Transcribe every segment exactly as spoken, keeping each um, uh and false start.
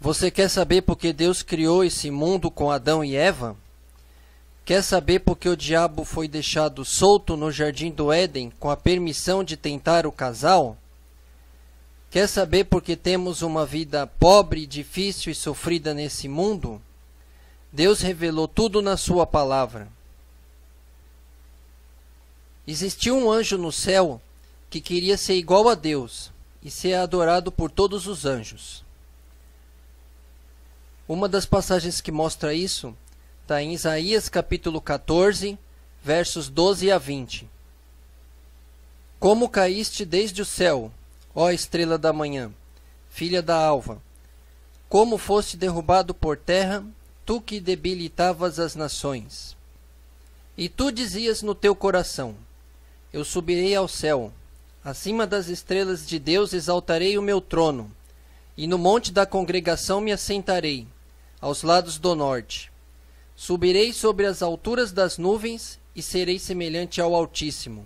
Você quer saber por que Deus criou esse mundo com Adão e Eva? Quer saber por que o diabo foi deixado solto no jardim do Éden com a permissão de tentar o casal? Quer saber por que temos uma vida pobre, difícil e sofrida nesse mundo? Deus revelou tudo na sua palavra. Existiu um anjo no céu que queria ser igual a Deus e ser adorado por todos os anjos. Uma das passagens que mostra isso está em Isaías capítulo quatorze, versos doze a vinte. Como caíste desde o céu, ó estrela da manhã, filha da alva, como foste derrubado por terra, tu que debilitavas as nações. E tu dizias no teu coração, eu subirei ao céu, acima das estrelas de Deus exaltarei o meu trono, e no monte da congregação me assentarei, aos lados do norte. Subirei sobre as alturas das nuvens e serei semelhante ao Altíssimo.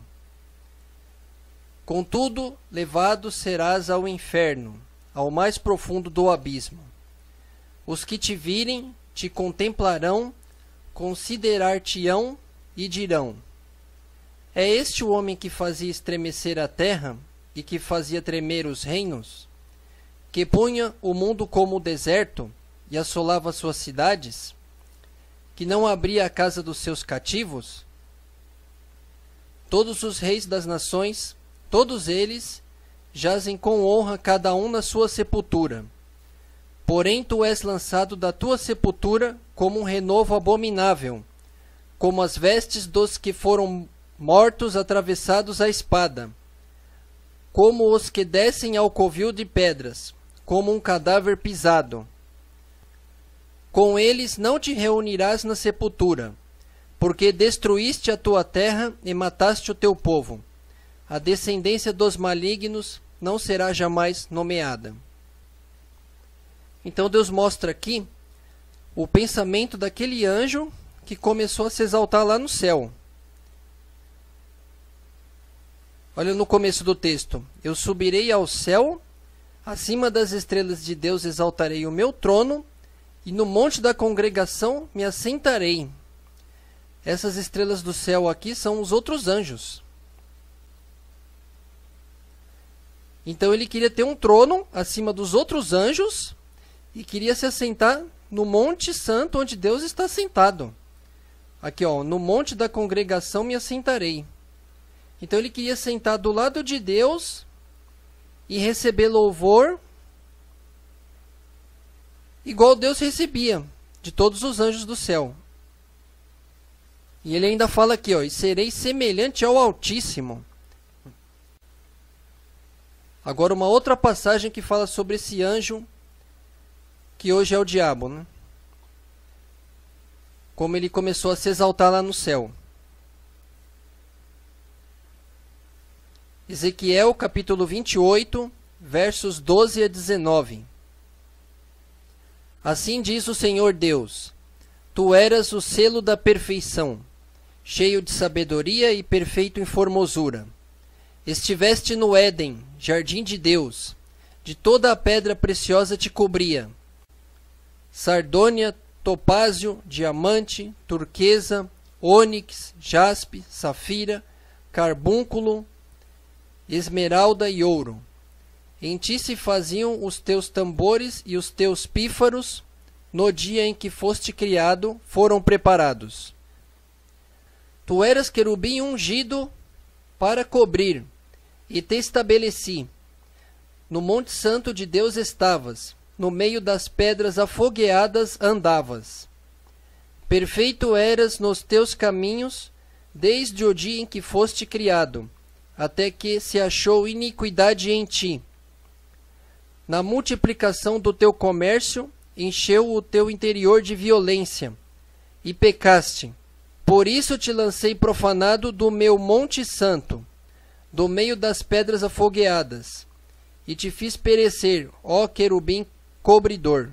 Contudo, levado serás ao inferno, ao mais profundo do abismo. Os que te virem te contemplarão, considerar-te-ão e dirão: é este o homem que fazia estremecer a terra e que fazia tremer os reinos? Que punha o mundo como deserto e assolava suas cidades? Que não abria a casa dos seus cativos? Todos os reis das nações, todos eles, jazem com honra cada um na sua sepultura. Porém tu és lançado da tua sepultura como um renovo abominável, como as vestes dos que foram mortos atravessados à espada, como os que descem ao covil de pedras, como um cadáver pisado. Com eles não te reunirás na sepultura, porque destruíste a tua terra e mataste o teu povo. A descendência dos malignos não será jamais nomeada. Então Deus mostra aqui o pensamento daquele anjo que começou a se exaltar lá no céu. Olha no começo do texto. Eu subirei ao céu, acima das estrelas de Deus exaltarei o meu trono, e no monte da congregação me assentarei. Essas estrelas do céu aqui são os outros anjos. Então ele queria ter um trono acima dos outros anjos e queria se assentar no monte santo onde Deus está sentado. Aqui, ó, no monte da congregação me assentarei. Então ele queria sentar do lado de Deus e receber louvor igual Deus recebia de todos os anjos do céu. E ele ainda fala aqui, ó, e serei semelhante ao Altíssimo. Agora uma outra passagem que fala sobre esse anjo que hoje é o diabo, né? Como ele começou a se exaltar lá no céu. Ezequiel capítulo vinte e oito, versos doze a dezenove. Assim diz o Senhor Deus: tu eras o selo da perfeição, cheio de sabedoria e perfeito em formosura. Estiveste no Éden, jardim de Deus, de toda a pedra preciosa te cobria. Sardônia, topázio, diamante, turquesa, ônix, jaspe, safira, carbúnculo, esmeralda e ouro. Em ti se faziam os teus tambores e os teus pífaros, no dia em que foste criado, foram preparados. Tu eras querubim ungido para cobrir, e te estabeleci. No monte santo de Deus estavas, no meio das pedras afogueadas andavas. Perfeito eras nos teus caminhos, desde o dia em que foste criado, até que se achou iniquidade em ti. Na multiplicação do teu comércio, encheu o teu interior de violência, e pecaste. Por isso te lancei profanado do meu monte santo, do meio das pedras afogueadas, e te fiz perecer, ó querubim cobridor.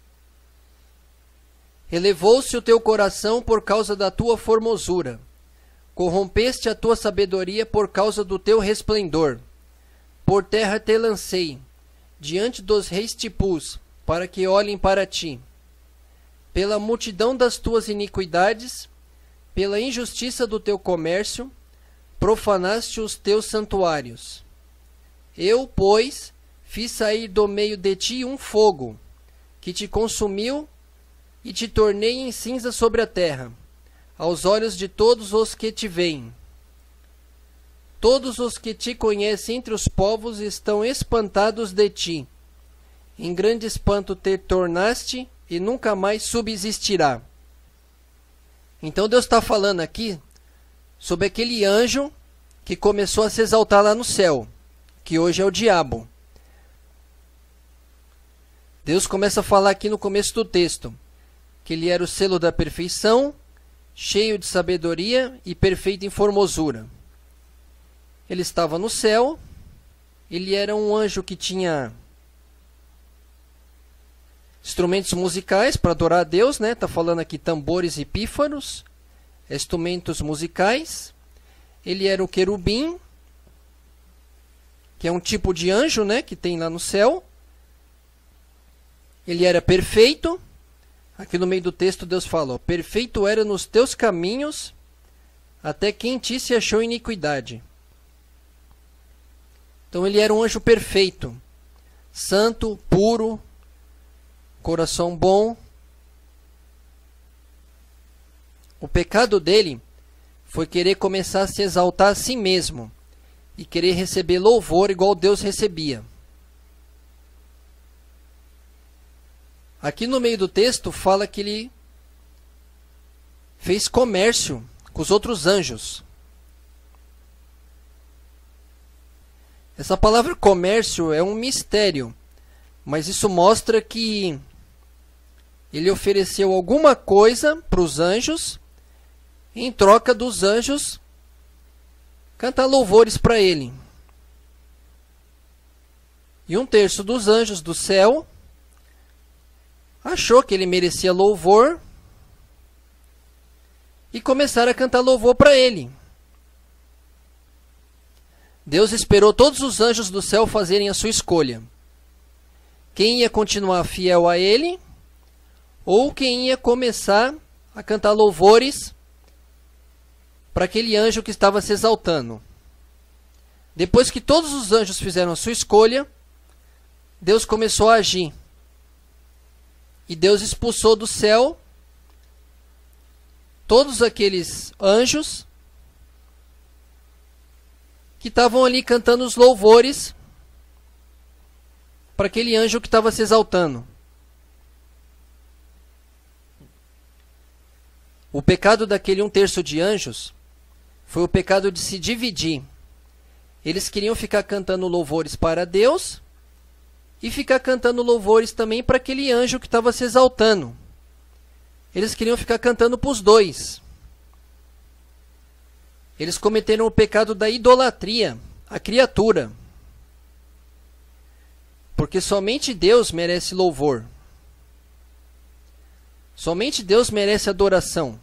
Elevou-se o teu coração por causa da tua formosura, corrompeste a tua sabedoria por causa do teu resplendor. Por terra te lancei, diante dos reis te pus, para que olhem para ti. Pela multidão das tuas iniquidades, pela injustiça do teu comércio, profanaste os teus santuários. Eu, pois, fiz sair do meio de ti um fogo, que te consumiu, e te tornei em cinza sobre a terra, aos olhos de todos os que te veem. Todos os que te conhecem entre os povos estão espantados de ti. Em grande espanto te tornaste, e nunca mais subsistirá. Então Deus está falando aqui sobre aquele anjo que começou a se exaltar lá no céu, que hoje é o diabo. Deus começa a falar aqui no começo do texto que ele era o selo da perfeição, cheio de sabedoria e perfeito em formosura. Ele estava no céu, ele era um anjo que tinha instrumentos musicais para adorar a Deus, né? Tá falando aqui tambores e pífanos, instrumentos musicais. Ele era o querubim, que é um tipo de anjo, né, que tem lá no céu. Ele era perfeito. Aqui no meio do texto Deus falou: perfeito era nos teus caminhos, até que em ti se achou iniquidade. Então ele era um anjo perfeito, santo, puro, coração bom. O pecado dele foi querer começar a se exaltar a si mesmo e querer receber louvor igual Deus recebia. Aqui no meio do texto fala que ele fez comércio com os outros anjos. Essa palavra comércio é um mistério, mas isso mostra que ele ofereceu alguma coisa para os anjos, em troca dos anjos cantar louvores para ele. E um terço dos anjos do céu achou que ele merecia louvor e começaram a cantar louvor para ele. Deus esperou todos os anjos do céu fazerem a sua escolha. Quem ia continuar fiel a ele, ou quem ia começar a cantar louvores para aquele anjo que estava se exaltando. Depois que todos os anjos fizeram a sua escolha, Deus começou a agir. E Deus expulsou do céu todos aqueles anjos que estavam ali cantando os louvores para aquele anjo que estava se exaltando. O pecado daquele um terço de anjos foi o pecado de se dividir. Eles queriam ficar cantando louvores para Deus e ficar cantando louvores também para aquele anjo que estava se exaltando. Eles queriam ficar cantando para os dois. Eles cometeram o pecado da idolatria, a criatura. Porque somente Deus merece louvor. Somente Deus merece adoração.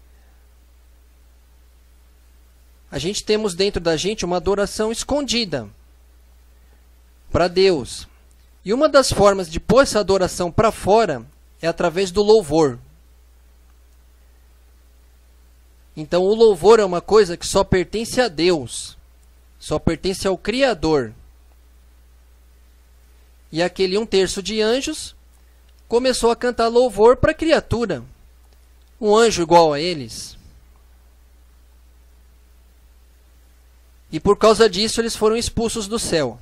A gente temos dentro da gente uma adoração escondida para Deus. E uma das formas de pôr essa adoração para fora é através do louvor. Então o louvor é uma coisa que só pertence a Deus, só pertence ao Criador. E aquele um terço de anjos começou a cantar louvor para a criatura, um anjo igual a eles. E por causa disso eles foram expulsos do céu.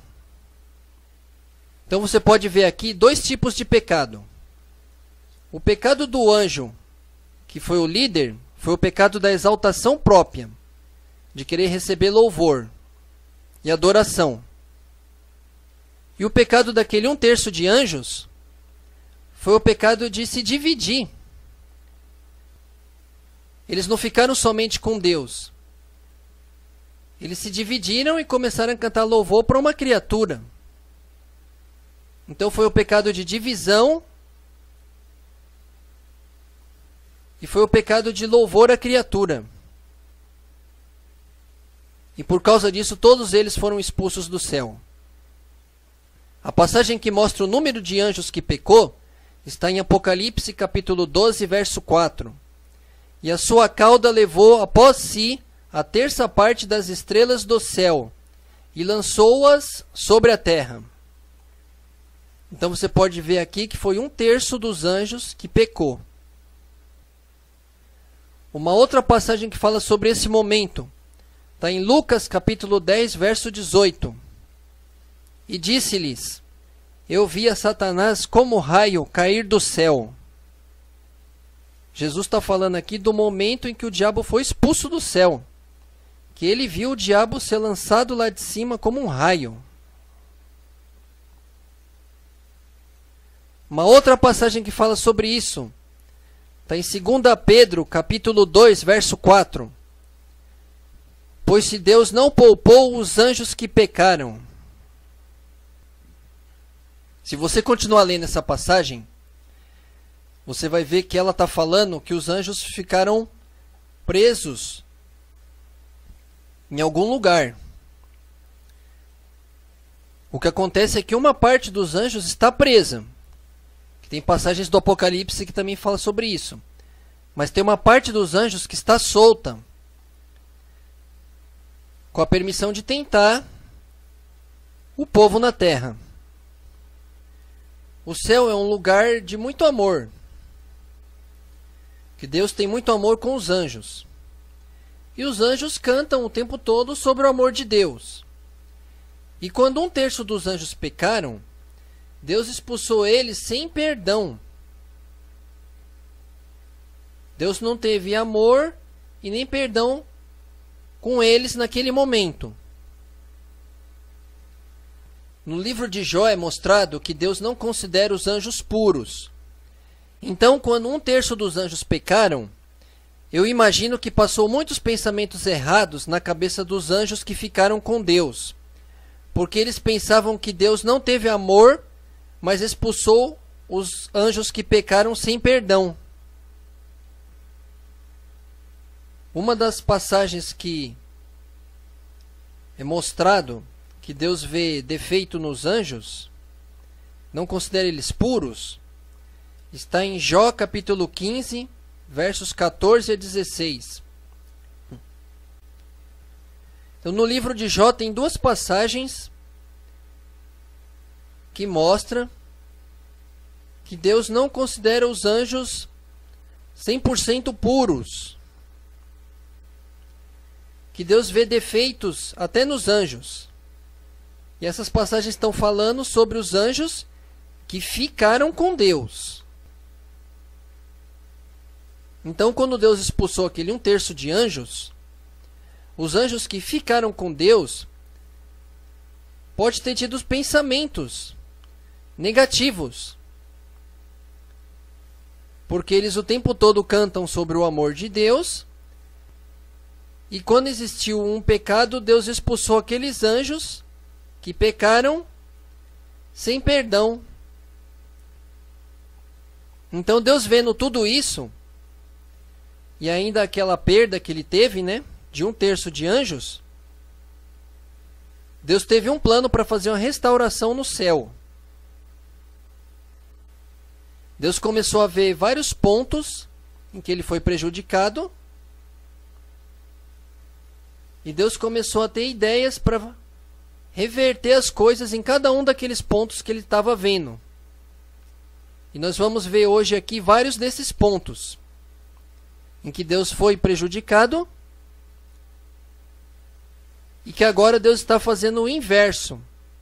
Então você pode ver aqui dois tipos de pecado. O pecado do anjo, que foi o líder, foi o pecado da exaltação própria, de querer receber louvor e adoração. E o pecado daquele um terço de anjos foi o pecado de se dividir. Eles não ficaram somente com Deus. Eles se dividiram e começaram a cantar louvor para uma criatura. Então foi o pecado de divisão e foi o pecado de louvor à criatura. E por causa disso todos eles foram expulsos do céu. A passagem que mostra o número de anjos que pecou está em Apocalipse capítulo doze, verso quatro. E a sua cauda levou após si a terça parte das estrelas do céu e lançou-as sobre a terra. Então você pode ver aqui que foi um terço dos anjos que pecou. Uma outra passagem que fala sobre esse momento está em Lucas capítulo dez, verso dezoito. E disse-lhes: eu vi a Satanás como raio cair do céu. Jesus está falando aqui do momento em que o diabo foi expulso do céu, que ele viu o diabo ser lançado lá de cima como um raio. Uma outra passagem que fala sobre isso está em segunda Pedro, capítulo dois, verso quatro. Pois se Deus não poupou os anjos que pecaram. Se você continuar lendo essa passagem, você vai ver que ela está falando que os anjos ficaram presos em algum lugar. O que acontece é que uma parte dos anjos está presa. Tem passagens do Apocalipse que também falam sobre isso. Mas tem uma parte dos anjos que está solta, com a permissão de tentar o povo na terra. O céu é um lugar de muito amor. Que Deus tem muito amor com os anjos. E os anjos cantam o tempo todo sobre o amor de Deus. E quando um terço dos anjos pecaram, Deus expulsou eles sem perdão. Deus não teve amor e nem perdão com eles naquele momento. No livro de Jó é mostrado que Deus não considera os anjos puros. Então, quando um terço dos anjos pecaram, eu imagino que passou muitos pensamentos errados na cabeça dos anjos que ficaram com Deus, porque eles pensavam que Deus não teve amor, mas expulsou os anjos que pecaram sem perdão. Uma das passagens que é mostrado que Deus vê defeito nos anjos, não considera eles puros, está em Jó capítulo quinze, versos quatorze a dezesseis. Então, no livro de Jó tem duas passagens que mostram que Deus não considera os anjos cem por cento puros. Que Deus vê defeitos até nos anjos. E essas passagens estão falando sobre os anjos que ficaram com Deus. Então, quando Deus expulsou aquele um terço de anjos, os anjos que ficaram com Deus pode ter tido pensamentos negativos, porque eles o tempo todo cantam sobre o amor de Deus, e quando existiu um pecado, Deus expulsou aqueles anjos que pecaram sem perdão. Então Deus, vendo tudo isso, e ainda aquela perda que ele teve, né, de um terço de anjos, Deus teve um plano para fazer uma restauração no céu. Deus começou a ver vários pontos em que ele foi prejudicado, e Deus começou a ter ideias para reverter as coisas em cada um daqueles pontos que ele estava vendo. E nós vamos ver hoje aqui vários desses pontos em que Deus foi prejudicado e que agora Deus está fazendo o inverso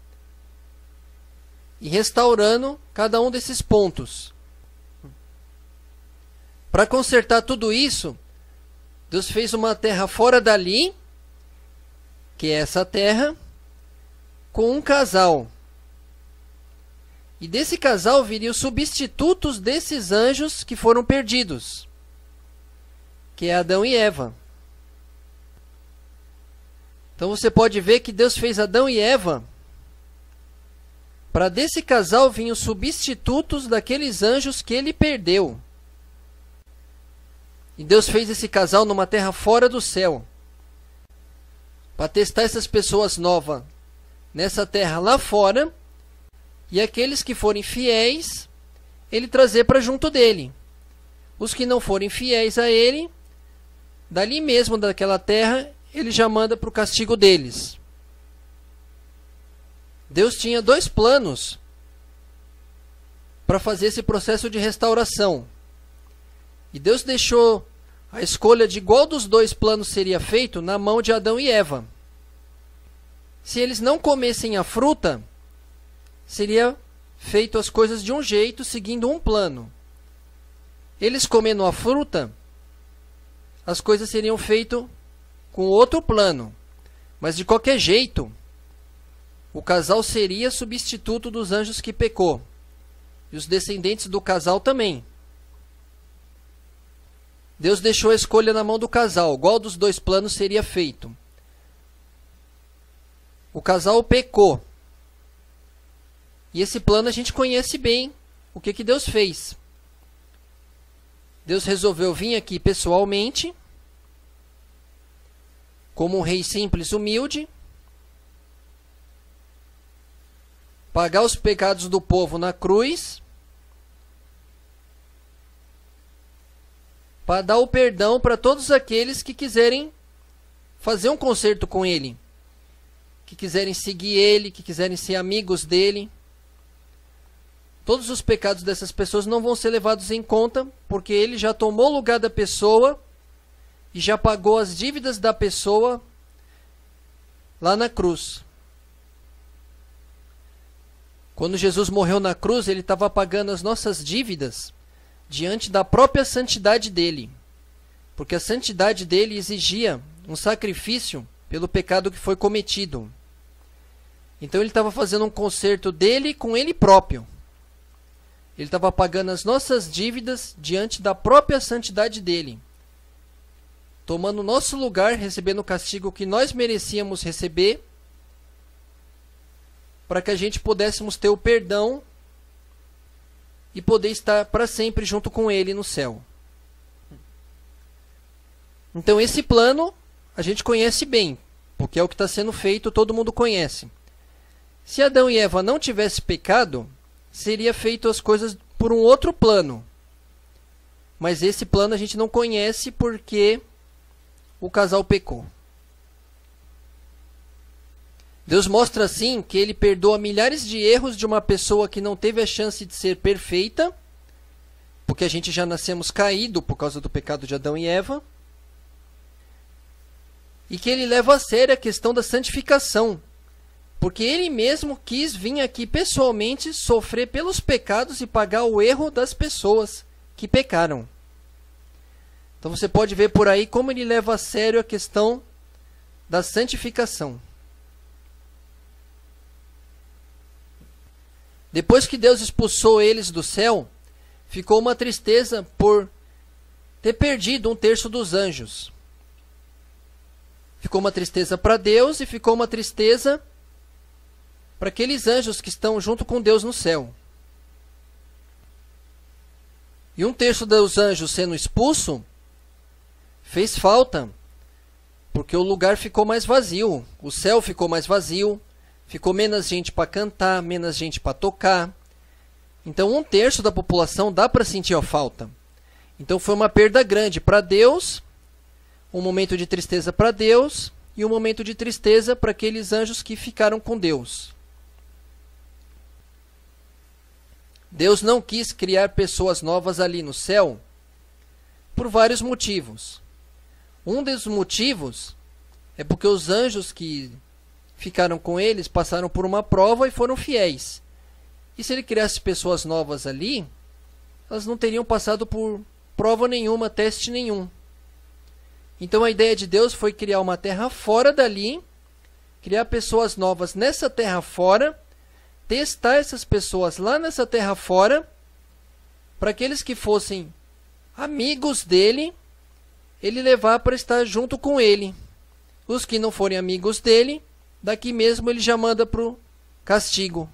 e restaurando cada um desses pontos. Para consertar tudo isso, Deus fez uma terra fora dali, que é essa terra, com um casal. E desse casal viriam os substitutos desses anjos que foram perdidos, que é Adão e Eva. Então você pode ver que Deus fez Adão e Eva para desse casal vinham os substitutos daqueles anjos que ele perdeu. E Deus fez esse casal numa terra fora do céu, para testar essas pessoas novas nessa terra lá fora, e aqueles que forem fiéis, ele trazer para junto dele. Os que não forem fiéis a ele, dali mesmo daquela terra, ele já manda para o castigo deles. Deus tinha dois planos para fazer esse processo de restauração. E Deus deixou a escolha de qual dos dois planos seria feito na mão de Adão e Eva. Se eles não comessem a fruta, seria feito as coisas de um jeito, seguindo um plano. Eles comendo a fruta, as coisas seriam feitas com outro plano. Mas de qualquer jeito, o casal seria substituto dos anjos que pecou. E os descendentes do casal também. Deus deixou a escolha na mão do casal. Qual dos dois planos seria feito? O casal pecou. E esse plano a gente conhece bem. O que, que Deus fez? Deus resolveu vir aqui pessoalmente, como um rei simples, humilde, pagar os pecados do povo na cruz, para dar o perdão para todos aqueles que quiserem fazer um concerto com ele, que quiserem seguir ele, que quiserem ser amigos dele. Todos os pecados dessas pessoas não vão ser levados em conta, porque ele já tomou o lugar da pessoa e já pagou as dívidas da pessoa lá na cruz. Quando Jesus morreu na cruz, ele estava pagando as nossas dívidas diante da própria santidade dele, porque a santidade dele exigia um sacrifício pelo pecado que foi cometido. Então ele estava fazendo um concerto dele com ele próprio. Ele estava pagando as nossas dívidas diante da própria santidade dele, tomando o nosso lugar, recebendo o castigo que nós merecíamos receber, para que a gente pudéssemos ter o perdão e poder estar para sempre junto com ele no céu. Então esse plano a gente conhece bem, porque é o que está sendo feito, todo mundo conhece. Se Adão e Eva não tivessem pecado, seria feito as coisas por um outro plano. Mas esse plano a gente não conhece porque o casal pecou. Deus mostra assim que ele perdoa milhares de erros de uma pessoa que não teve a chance de ser perfeita, porque a gente já nascemos caído por causa do pecado de Adão e Eva, e que ele leva a sério a questão da santificação, porque ele mesmo quis vir aqui pessoalmente sofrer pelos pecados e pagar o erro das pessoas que pecaram. Então você pode ver por aí como ele leva a sério a questão da santificação. Depois que Deus expulsou eles do céu, ficou uma tristeza por ter perdido um terço dos anjos. Ficou uma tristeza para Deus e ficou uma tristeza para aqueles anjos que estão junto com Deus no céu. E um terço dos anjos sendo expulso fez falta, porque o lugar ficou mais vazio, o céu ficou mais vazio, ficou menos gente para cantar, menos gente para tocar. Então um terço da população dá para sentir a falta. Então foi uma perda grande para Deus, um momento de tristeza para Deus e um momento de tristeza para aqueles anjos que ficaram com Deus. Deus não quis criar pessoas novas ali no céu por vários motivos. Um dos motivos é porque os anjos que ficaram com eles passaram por uma prova e foram fiéis. E se ele criasse pessoas novas ali, elas não teriam passado por prova nenhuma, teste nenhum. Então a ideia de Deus foi criar uma terra fora dali, criar pessoas novas nessa terra fora, testar essas pessoas lá nessa terra fora, para aqueles que fossem amigos dele, ele levar para estar junto com ele. Os que não forem amigos dele, daqui mesmo ele já manda para o castigo.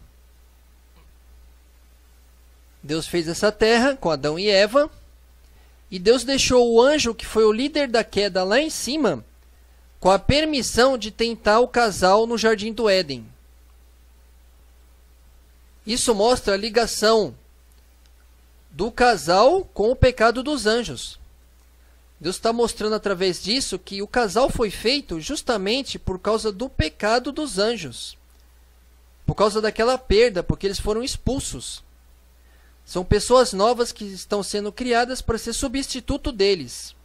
Deus fez essa terra com Adão e Eva, e Deus deixou o anjo que foi o líder da queda lá em cima, com a permissão de tentar o casal no Jardim do Éden. Isso mostra a ligação do casal com o pecado dos anjos. Deus está mostrando através disso que o casal foi feito justamente por causa do pecado dos anjos. Por causa daquela perda, porque eles foram expulsos. São pessoas novas que estão sendo criadas para ser substituto deles.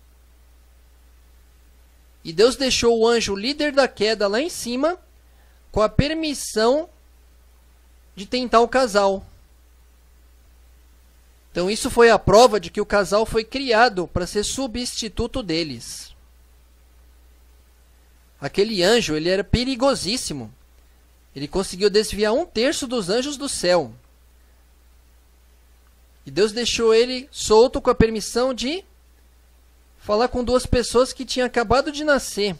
E Deus deixou o anjo líder da queda lá em cima, com a permissão de tentar o casal. Então isso foi a prova de que o casal foi criado para ser substituto deles. Aquele anjo, ele era perigosíssimo. Ele conseguiu desviar um terço dos anjos do céu. E Deus deixou ele solto com a permissão de falar com duas pessoas que tinham acabado de nascer.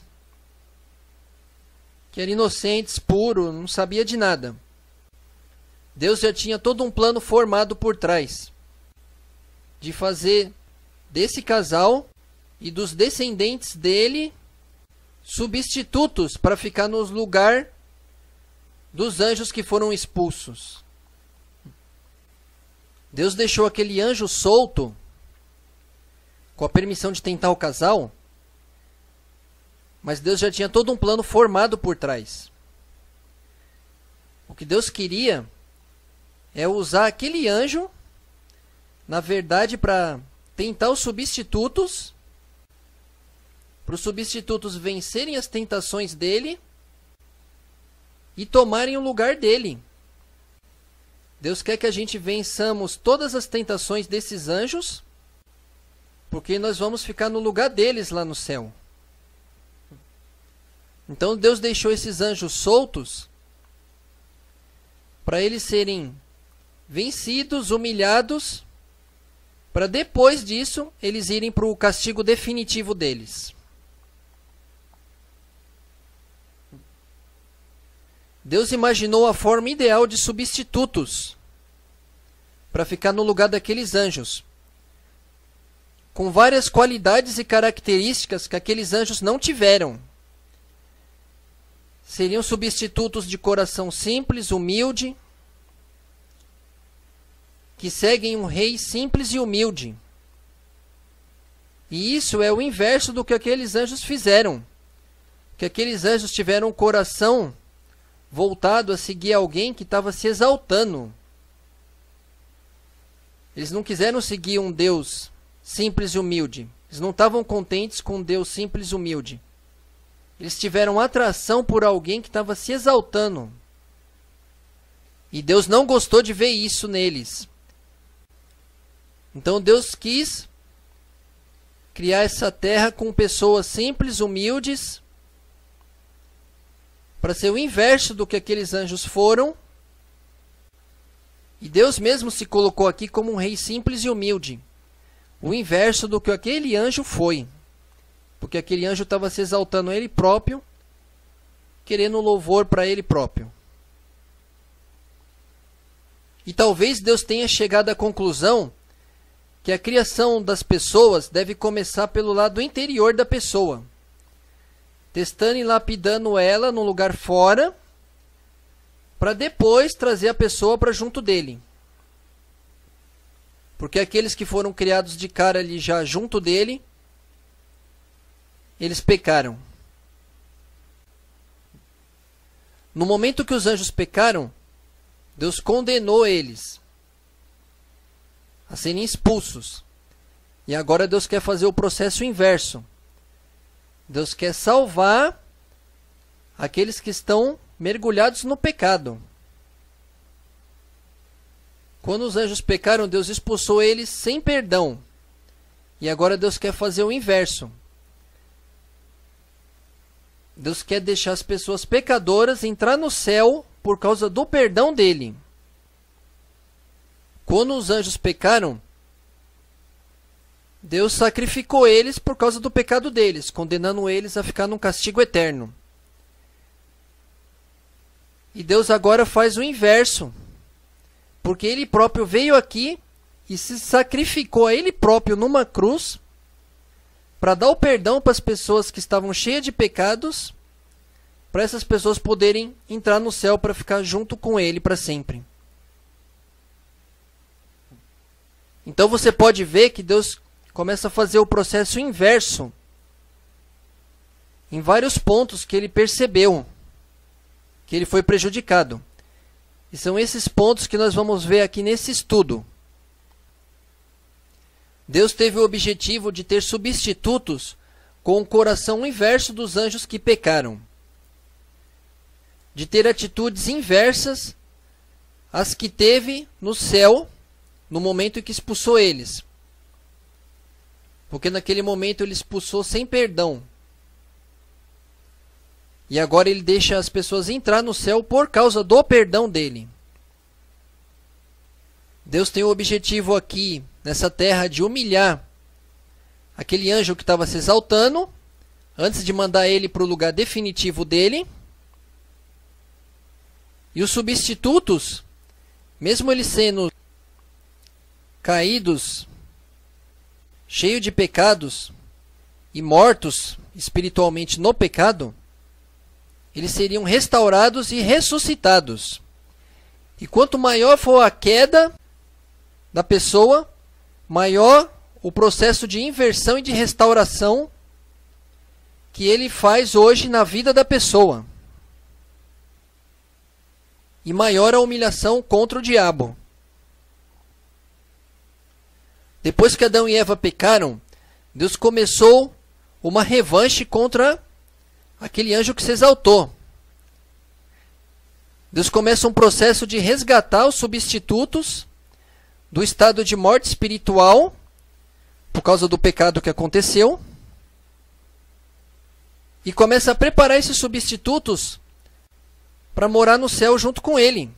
Que eram inocentes, puros, não sabia de nada. Deus já tinha todo um plano formado por trás. De fazer desse casal e dos descendentes dele substitutos para ficar no lugar dos anjos que foram expulsos. Deus deixou aquele anjo solto com a permissão de tentar o casal, mas Deus já tinha todo um plano formado por trás. O que Deus queria é usar aquele anjo, na verdade, para tentar os substitutos, para os substitutos vencerem as tentações dele e tomarem o lugar dele. Deus quer que a gente vençamos todas as tentações desses anjos, porque nós vamos ficar no lugar deles lá no céu. Então Deus deixou esses anjos soltos para eles serem vencidos, humilhados, para depois disso eles irem para o castigo definitivo deles. Deus imaginou a forma ideal de substitutos para ficar no lugar daqueles anjos, com várias qualidades e características que aqueles anjos não tiveram. Seriam substitutos de coração simples, humilde, que seguem um rei simples e humilde. E isso é o inverso do que aqueles anjos fizeram. Que aqueles anjos tiveram um coração voltado a seguir alguém que estava se exaltando. Eles não quiseram seguir um Deus simples e humilde. Eles não estavam contentes com um Deus simples e humilde. Eles tiveram atração por alguém que estava se exaltando. E Deus não gostou de ver isso neles. Então Deus quis criar essa terra com pessoas simples, humildes, para ser o inverso do que aqueles anjos foram. E Deus mesmo se colocou aqui como um rei simples e humilde, o inverso do que aquele anjo foi, porque aquele anjo estava se exaltando a ele próprio, querendo louvor para ele próprio. E talvez Deus tenha chegado à conclusão que a criação das pessoas deve começar pelo lado interior da pessoa, testando e lapidando ela no lugar fora, para depois trazer a pessoa para junto dele. Porque aqueles que foram criados de cara ali já junto dele, eles pecaram. No momento que os anjos pecaram, Deus condenou eles a serem expulsos. E agora Deus quer fazer o processo inverso. Deus quer salvar aqueles que estão mergulhados no pecado. Quando os anjos pecaram, Deus expulsou eles sem perdão. E agora Deus quer fazer o inverso. Deus quer deixar as pessoas pecadoras entrar no céu por causa do perdão dele. Quando os anjos pecaram, Deus sacrificou eles por causa do pecado deles, condenando eles a ficar num castigo eterno. E Deus agora faz o inverso, porque Ele próprio veio aqui e se sacrificou a Ele próprio numa cruz para dar o perdão para as pessoas que estavam cheias de pecados, para essas pessoas poderem entrar no céu para ficar junto com Ele para sempre. Então você pode ver que Deus começa a fazer o processo inverso em vários pontos que ele percebeu que ele foi prejudicado. E são esses pontos que nós vamos ver aqui nesse estudo. Deus teve o objetivo de ter substitutos com o coração inverso dos anjos que pecaram, de ter atitudes inversas às que teve no céu no momento em que expulsou eles. Porque naquele momento ele expulsou sem perdão. E agora ele deixa as pessoas entrar no céu por causa do perdão dele. Deus tem o objetivo aqui, nessa terra, de humilhar aquele anjo que estava se exaltando, antes de mandar ele para o lugar definitivo dele. E os substitutos, mesmo eles sendo caídos, cheios de pecados e mortos espiritualmente no pecado, eles seriam restaurados e ressuscitados. E quanto maior for a queda da pessoa, maior o processo de inversão e de restauração que ele faz hoje na vida da pessoa. E maior a humilhação contra o diabo. Depois que Adão e Eva pecaram, Deus começou uma revanche contra aquele anjo que se exaltou. Deus começa um processo de resgatar os substitutos do estado de morte espiritual, por causa do pecado que aconteceu, e começa a preparar esses substitutos para morar no céu junto com ele.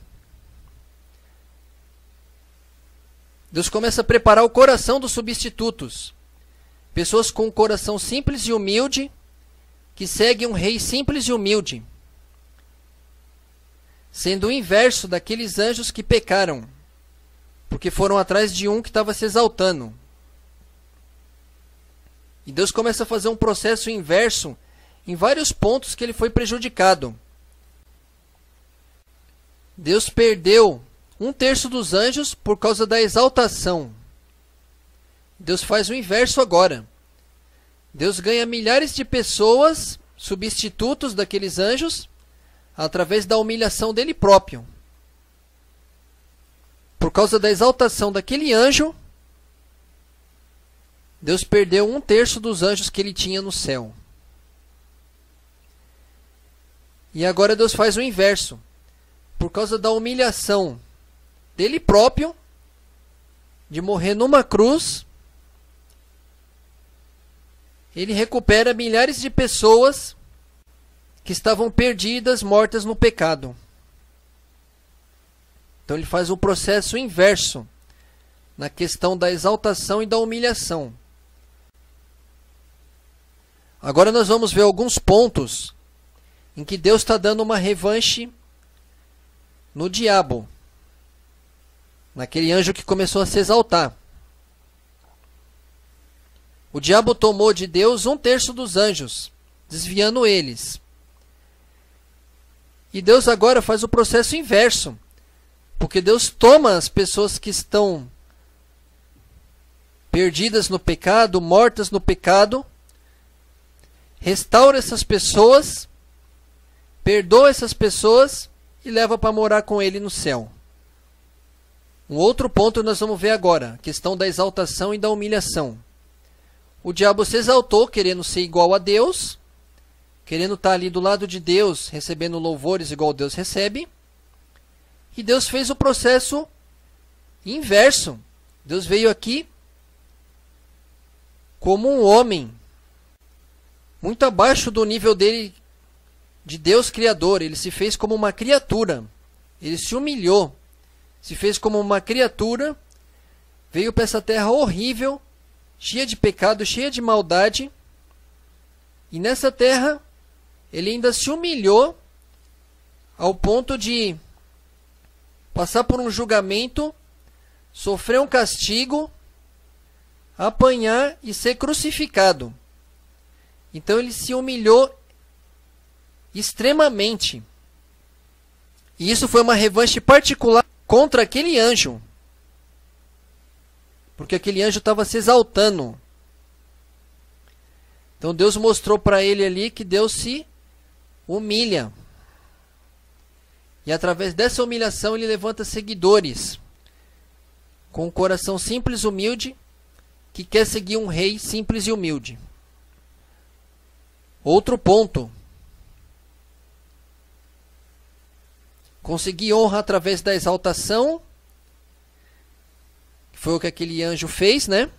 Deus começa a preparar o coração dos substitutos, pessoas com um coração simples e humilde, que seguem um rei simples e humilde, sendo o inverso daqueles anjos que pecaram, porque foram atrás de um que estava se exaltando. E Deus começa a fazer um processo inverso em vários pontos que ele foi prejudicado. Deus perdeu um terço dos anjos por causa da exaltação. Deus faz o inverso agora. Deus ganha milhares de pessoas, substitutos daqueles anjos, através da humilhação dele próprio. Por causa da exaltação daquele anjo, Deus perdeu um terço dos anjos que ele tinha no céu. E agora Deus faz o inverso. Por causa da humilhação dele próprio, de morrer numa cruz, ele recupera milhares de pessoas que estavam perdidas, mortas no pecado. Então ele faz um processo inverso na questão da exaltação e da humilhação. Agora nós vamos ver alguns pontos em que Deus está dando uma revanche no diabo, naquele anjo que começou a se exaltar. O diabo tomou de Deus um terço dos anjos, desviando eles. E Deus agora faz o processo inverso, porque Deus toma as pessoas que estão perdidas no pecado, mortas no pecado, restaura essas pessoas, perdoa essas pessoas e leva para morar com ele no céu. Um outro ponto nós vamos ver agora, a questão da exaltação e da humilhação. O diabo se exaltou querendo ser igual a Deus, querendo estar ali do lado de Deus, recebendo louvores igual Deus recebe. E Deus fez o processo inverso. Deus veio aqui como um homem, muito abaixo do nível dele, de Deus Criador. Ele se fez como uma criatura. Ele se humilhou, se fez como uma criatura, veio para essa terra horrível, cheia de pecado, cheia de maldade. E nessa terra, ele ainda se humilhou ao ponto de passar por um julgamento, sofrer um castigo, apanhar e ser crucificado. Então ele se humilhou extremamente. E isso foi uma revanche particular contra aquele anjo. porque aquele anjo estava se exaltando. Então Deus mostrou para ele ali que Deus se humilha. E através dessa humilhação ele levanta seguidores, com um coração simples e humilde, que quer seguir um rei simples e humilde. Outro ponto. Conseguir honra através da exaltação, que foi o que aquele anjo fez, né?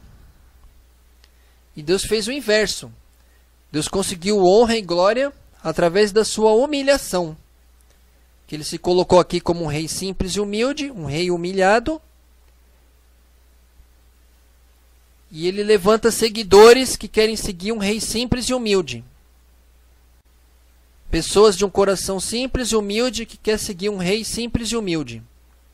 E Deus fez o inverso. Deus conseguiu honra e glória através da sua humilhação. Que ele se colocou aqui como um rei simples e humilde, um rei humilhado. E ele levanta seguidores que querem seguir um rei simples e humilde. Pessoas de um coração simples e humilde que quer seguir um rei simples e humilde.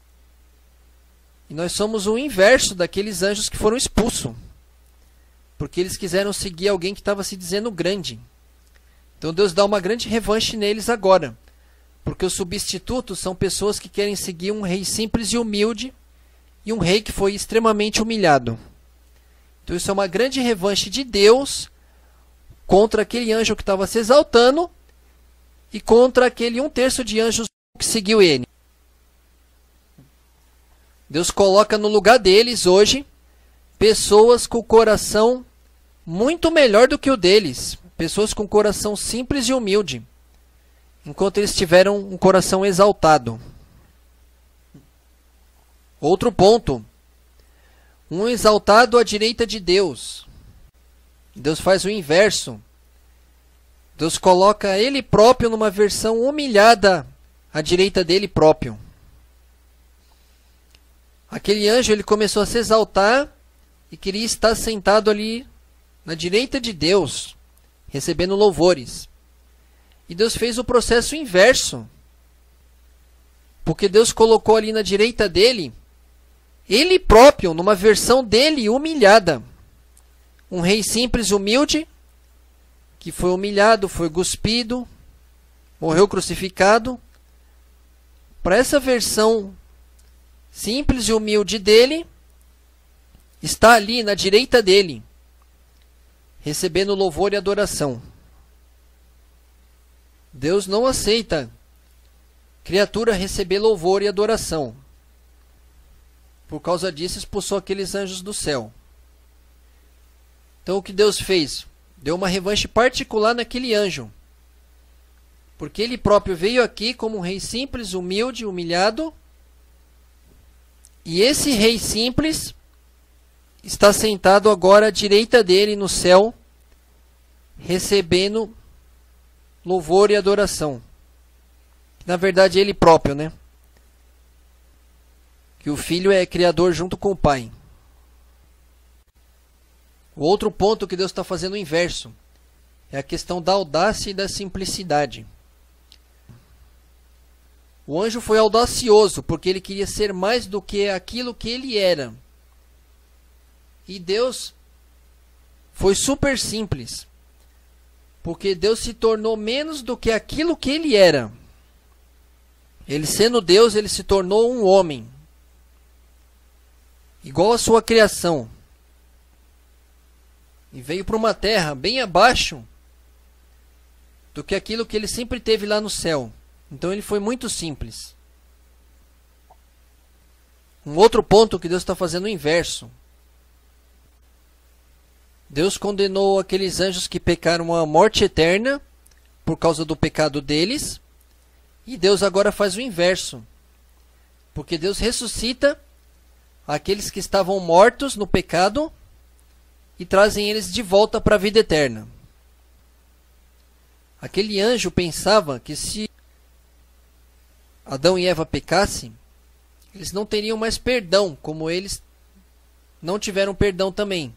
E nós somos o inverso daqueles anjos que foram expulsos. Porque eles quiseram seguir alguém que estava se dizendo grande. Então Deus dá uma grande revanche neles agora. Porque os substitutos são pessoas que querem seguir um rei simples e humilde e um rei que foi extremamente humilhado. Então isso é uma grande revanche de Deus contra aquele anjo que estava se exaltando e contra aquele um terço de anjos que seguiu ele. Deus coloca no lugar deles hoje pessoas com o coração muito melhor do que o deles. Pessoas com coração simples e humilde. Enquanto eles tiveram um coração exaltado. Outro ponto. Um exaltado à direita de Deus. Deus faz o inverso. Deus coloca ele próprio numa versão humilhada à direita dele próprio. Aquele anjo ele começou a se exaltar e queria estar sentado ali na direita de Deus, recebendo louvores. E Deus fez o processo inverso. Porque Deus colocou ali na direita dele, ele próprio, numa versão dele humilhada. Um rei simples e humilde, que foi humilhado, foi cuspido, morreu crucificado. Para essa versão simples e humilde dele, está ali na direita dele, recebendo louvor e adoração. Deus não aceita criatura receber louvor e adoração. Por causa disso, expulsou aqueles anjos do céu. Então o que Deus fez? Deu uma revanche particular naquele anjo. Porque ele próprio veio aqui como um rei simples, humilde, humilhado. E esse rei simples está sentado agora à direita dele no céu, recebendo louvor e adoração. Na verdade, ele próprio, né? Que o Filho é criador junto com o Pai. O outro ponto que Deus está fazendo o inverso é a questão da audácia e da simplicidade. O anjo foi audacioso porque ele queria ser mais do que aquilo que ele era. E Deus foi super simples. Porque Deus se tornou menos do que aquilo que ele era. Ele sendo Deus, ele se tornou um homem. Igual a sua criação. E veio para uma terra bem abaixo do que aquilo que ele sempre teve lá no céu. Então ele foi muito simples. Um outro ponto que Deus está fazendo o inverso. Deus condenou aqueles anjos que pecaram a morte eterna por causa do pecado deles. E Deus agora faz o inverso. Porque Deus ressuscita aqueles que estavam mortos no pecado e trazem eles de volta para a vida eterna. Aquele anjo pensava que se Adão e Eva pecassem, eles não teriam mais perdão, como eles não tiveram perdão também.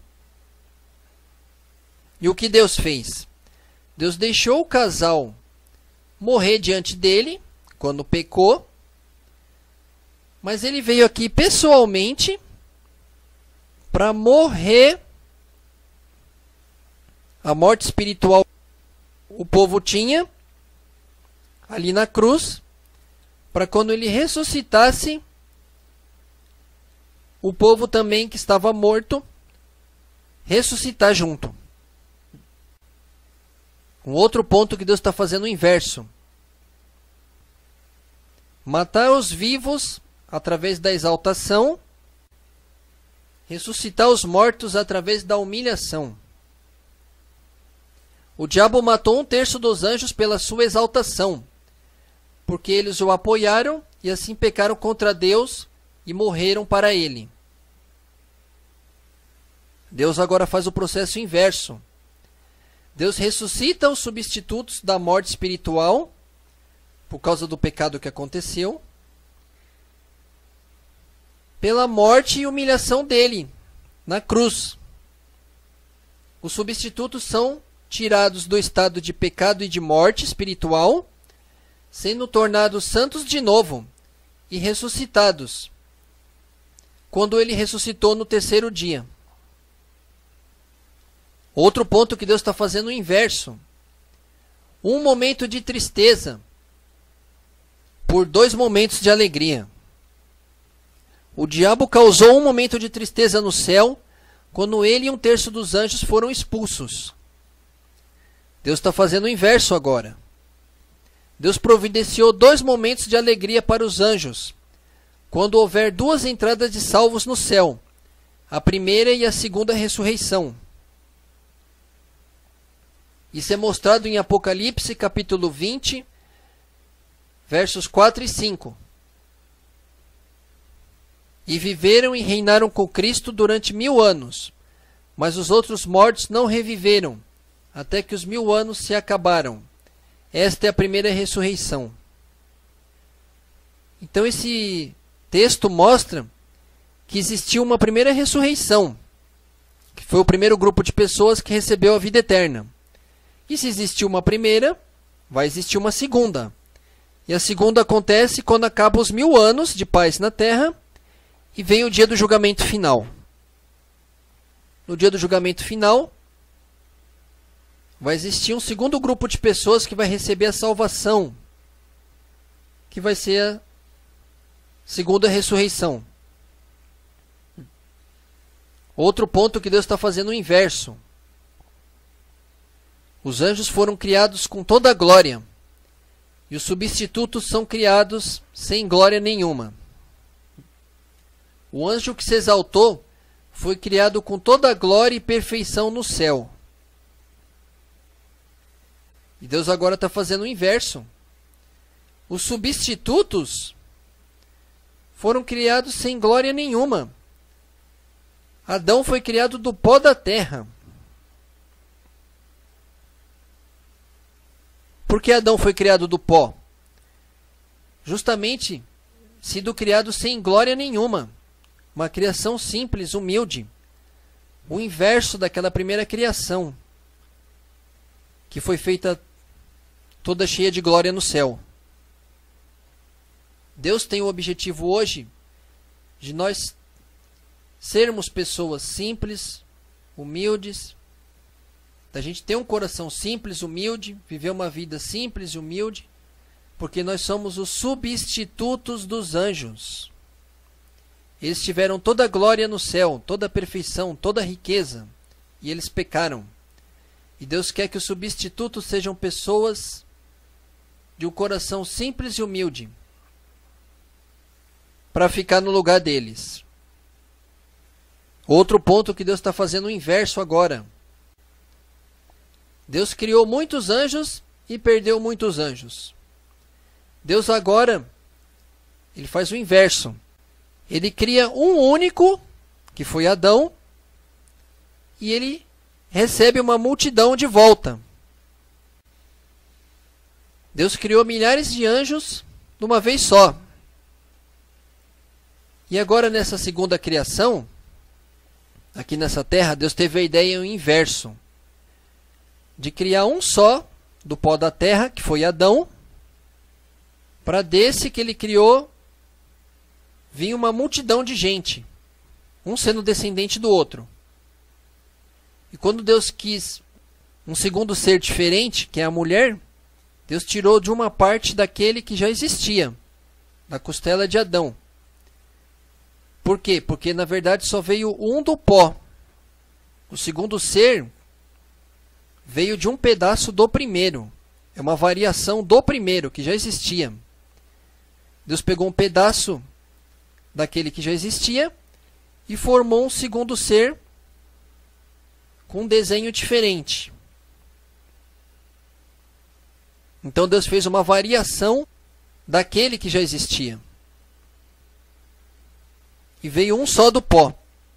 E o que Deus fez? Deus deixou o casal morrer diante dele, quando pecou, mas ele veio aqui pessoalmente para morrer a morte espiritual o povo tinha ali na cruz, para quando ele ressuscitasse, o povo também que estava morto ressuscitar junto. Um outro ponto que Deus está fazendo o inverso. Matar os vivos através da exaltação, ressuscitar os mortos através da humilhação. O diabo matou um terço dos anjos pela sua exaltação, porque eles o apoiaram e assim pecaram contra Deus e morreram para ele. Deus agora faz o processo inverso. Deus ressuscita os substitutos da morte espiritual, por causa do pecado que aconteceu, pela morte e humilhação dele na cruz. Os substitutos são tirados do estado de pecado e de morte espiritual, sendo tornados santos de novo e ressuscitados, quando ele ressuscitou no terceiro dia. Outro ponto que Deus está fazendo o inverso. Um momento de tristeza por dois momentos de alegria. O diabo causou um momento de tristeza no céu quando ele e um terço dos anjos foram expulsos. Deus está fazendo o inverso agora. Deus providenciou dois momentos de alegria para os anjos, quando houver duas entradas de salvos no céu, a primeira e a segunda ressurreição. Isso é mostrado em Apocalipse capítulo vinte, versos quatro e cinco. E viveram e reinaram com Cristo durante mil anos, mas os outros mortos não reviveram, até que os mil anos se acabaram. Esta é a primeira ressurreição. Então esse texto mostra que existiu uma primeira ressurreição, que foi o primeiro grupo de pessoas que recebeu a vida eterna. E se existiu uma primeira, vai existir uma segunda. E a segunda acontece quando acabam os mil anos de paz na terra e vem o dia do julgamento final. No dia do julgamento final, vai existir um segundo grupo de pessoas que vai receber a salvação, que vai ser a segunda ressurreição. Outro ponto que Deus está fazendo o inverso. Os anjos foram criados com toda a glória, e os substitutos são criados sem glória nenhuma. O anjo que se exaltou foi criado com toda a glória e perfeição no céu. E Deus agora está fazendo o inverso. Os substitutos foram criados sem glória nenhuma. Adão foi criado do pó da terra. Por que Adão foi criado do pó? Justamente sido criado sem glória nenhuma. Uma criação simples, humilde. O inverso daquela primeira criação, que foi feita toda cheia de glória no céu. Deus tem o objetivo hoje de nós sermos pessoas simples, humildes, da gente ter um coração simples, humilde, viver uma vida simples e humilde, porque nós somos os substitutos dos anjos. Eles tiveram toda a glória no céu, toda a perfeição, toda a riqueza, e eles pecaram. E Deus quer que os substitutos sejam pessoas de um coração simples e humilde, para ficar no lugar deles. Outro ponto que Deus está fazendo o inverso agora. Deus criou muitos anjos e perdeu muitos anjos. Deus agora, ele faz o inverso. Ele cria um único, que foi Adão, e ele recebe uma multidão de volta. Deus criou milhares de anjos de uma vez só. E agora nessa segunda criação, aqui nessa terra, Deus teve a ideia inverso, de criar um só do pó da terra, que foi Adão, para desse que ele criou vinha uma multidão de gente, um sendo descendente do outro. E quando Deus quis um segundo ser diferente, que é a mulher, Deus tirou de uma parte daquele que já existia, da costela de Adão. Por quê? Porque na verdade só veio um do pó. O segundo ser veio de um pedaço do primeiro. É uma variação do primeiro, que já existia. Deus pegou um pedaço daquele que já existia e formou um segundo ser com um desenho diferente. Então Deus fez uma variação daquele que já existia. E veio um só do pó.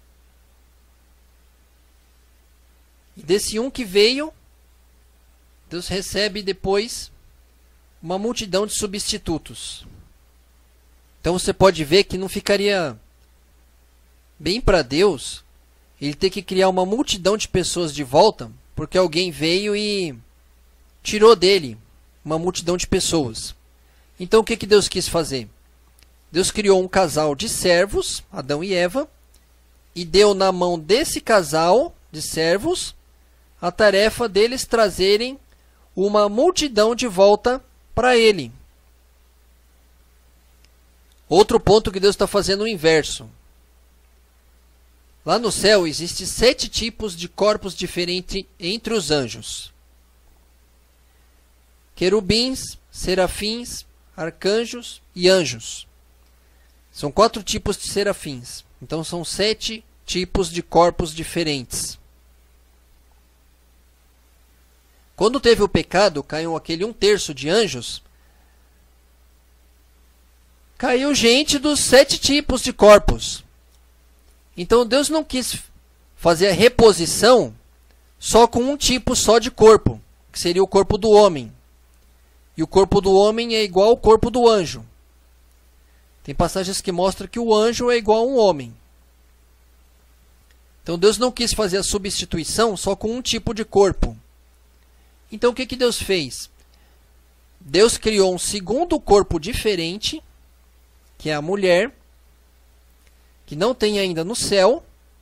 E desse um que veio, Deus recebe depois uma multidão de substitutos. Então você pode ver que não ficaria bem para Deus ele ter que criar uma multidão de pessoas de volta, porque alguém veio e tirou dele uma multidão de pessoas. Então o que, que Deus quis fazer? Deus criou um casal de servos, Adão e Eva, e deu na mão desse casal de servos a tarefa deles trazerem uma multidão de volta para ele. Outro ponto que Deus está fazendo o inverso. Lá no céu existem sete tipos de corpos diferentes entre os anjos. Querubins, serafins, arcanjos e anjos. São quatro tipos de serafins. Então são sete tipos de corpos diferentes. Quando teve o pecado, caiu aquele um terço de anjos. Caiu gente dos sete tipos de corpos. Então Deus não quis fazer a reposição só com um tipo só de corpo, que seria o corpo do homem. E o corpo do homem é igual ao corpo do anjo. Tem passagens que mostram que o anjo é igual a um homem. Então Deus não quis fazer a substituição só com um tipo de corpo. Então o que, que Deus fez? Deus criou um segundo corpo diferente, que é a mulher, que não tem ainda no céu,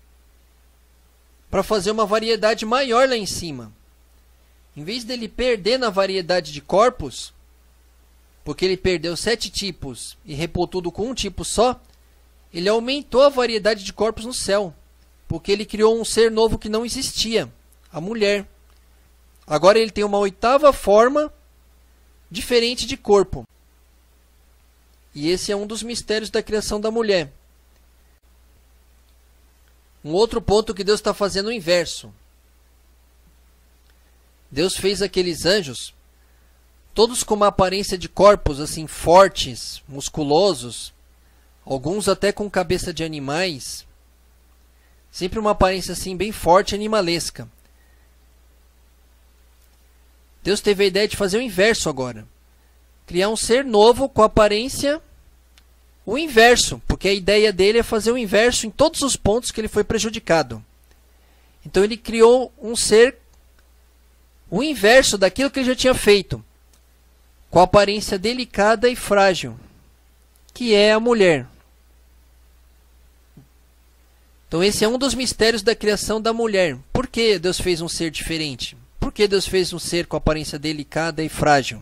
para fazer uma variedade maior lá em cima. Em vez dele perder na variedade de corpos, porque ele perdeu sete tipos e repôs tudo com um tipo só, ele aumentou a variedade de corpos no céu, porque ele criou um ser novo que não existia, a mulher. Agora ele tem uma oitava forma diferente de corpo. E esse é um dos mistérios da criação da mulher. Um outro ponto que Deus está fazendo o inverso. Deus fez aqueles anjos, todos com uma aparência de corpos assim fortes, musculosos, alguns até com cabeça de animais, sempre uma aparência assim bem forte, animalesca. Deus teve a ideia de fazer o inverso agora, criar um ser novo com aparência o inverso, porque a ideia dele é fazer o inverso em todos os pontos que ele foi prejudicado. Então ele criou um ser o inverso daquilo que ele já tinha feito, com aparência delicada e frágil, que é a mulher. Então esse é um dos mistérios da criação da mulher. Por que Deus fez um ser diferente? Por que Deus fez um ser com aparência delicada e frágil?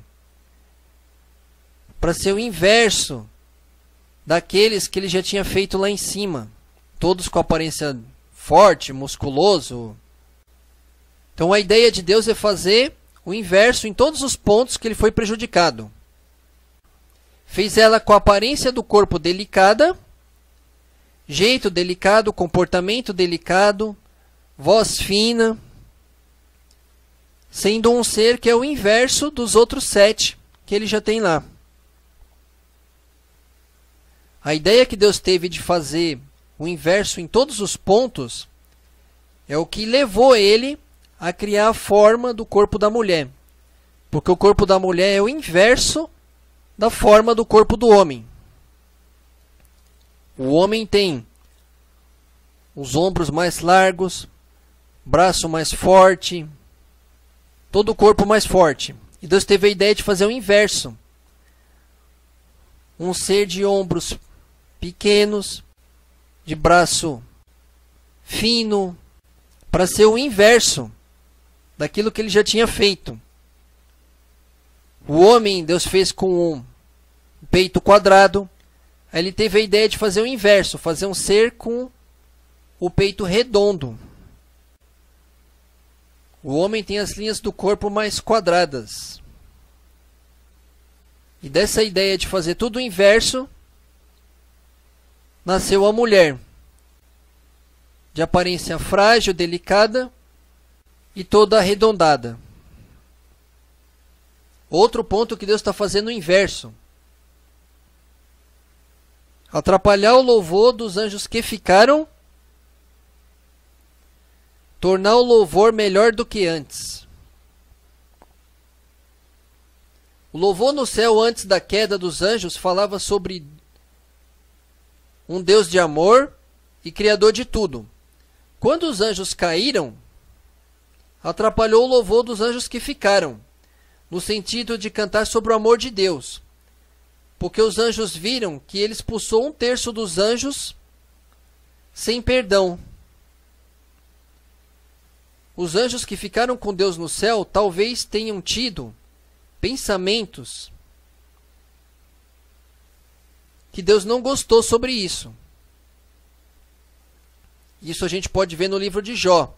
Para ser o inverso daqueles que ele já tinha feito lá em cima, todos com aparência forte, musculoso. Então a ideia de Deus é fazer o inverso em todos os pontos que ele foi prejudicado. Fez ela com a aparência do corpo delicada, jeito delicado, comportamento delicado, voz fina, sendo um ser que é o inverso dos outros sete que ele já tem lá. A ideia que Deus teve de fazer o inverso em todos os pontos é o que levou ele a criar a forma do corpo da mulher. Porque o corpo da mulher é o inverso da forma do corpo do homem. O homem tem os ombros mais largos, braço mais forte, todo o corpo mais forte. E Deus teve a ideia de fazer o inverso. Um ser de ombros pequenos, de braço fino, para ser o inverso daquilo que ele já tinha feito. O homem Deus fez com um peito quadrado, Aí ele teve a ideia de fazer o inverso, fazer um ser com o peito redondo. O homem tem as linhas do corpo mais quadradas. E dessa ideia de fazer tudo o inverso, nasceu a mulher, de aparência frágil, delicada e toda arredondada. Outro ponto que Deus está fazendo o inverso. Atrapalhar o louvor dos anjos que ficaram, tornar o louvor melhor do que antes. O louvor no céu antes da queda dos anjos falava sobre um Deus de amor e criador de tudo. Quando os anjos caíram, atrapalhou o louvor dos anjos que ficaram, no sentido de cantar sobre o amor de Deus. Porque os anjos viram que ele expulsou um terço dos anjos sem perdão. Os anjos que ficaram com Deus no céu talvez tenham tido pensamentos que Deus não gostou sobre isso. Isso a gente pode ver no livro de Jó.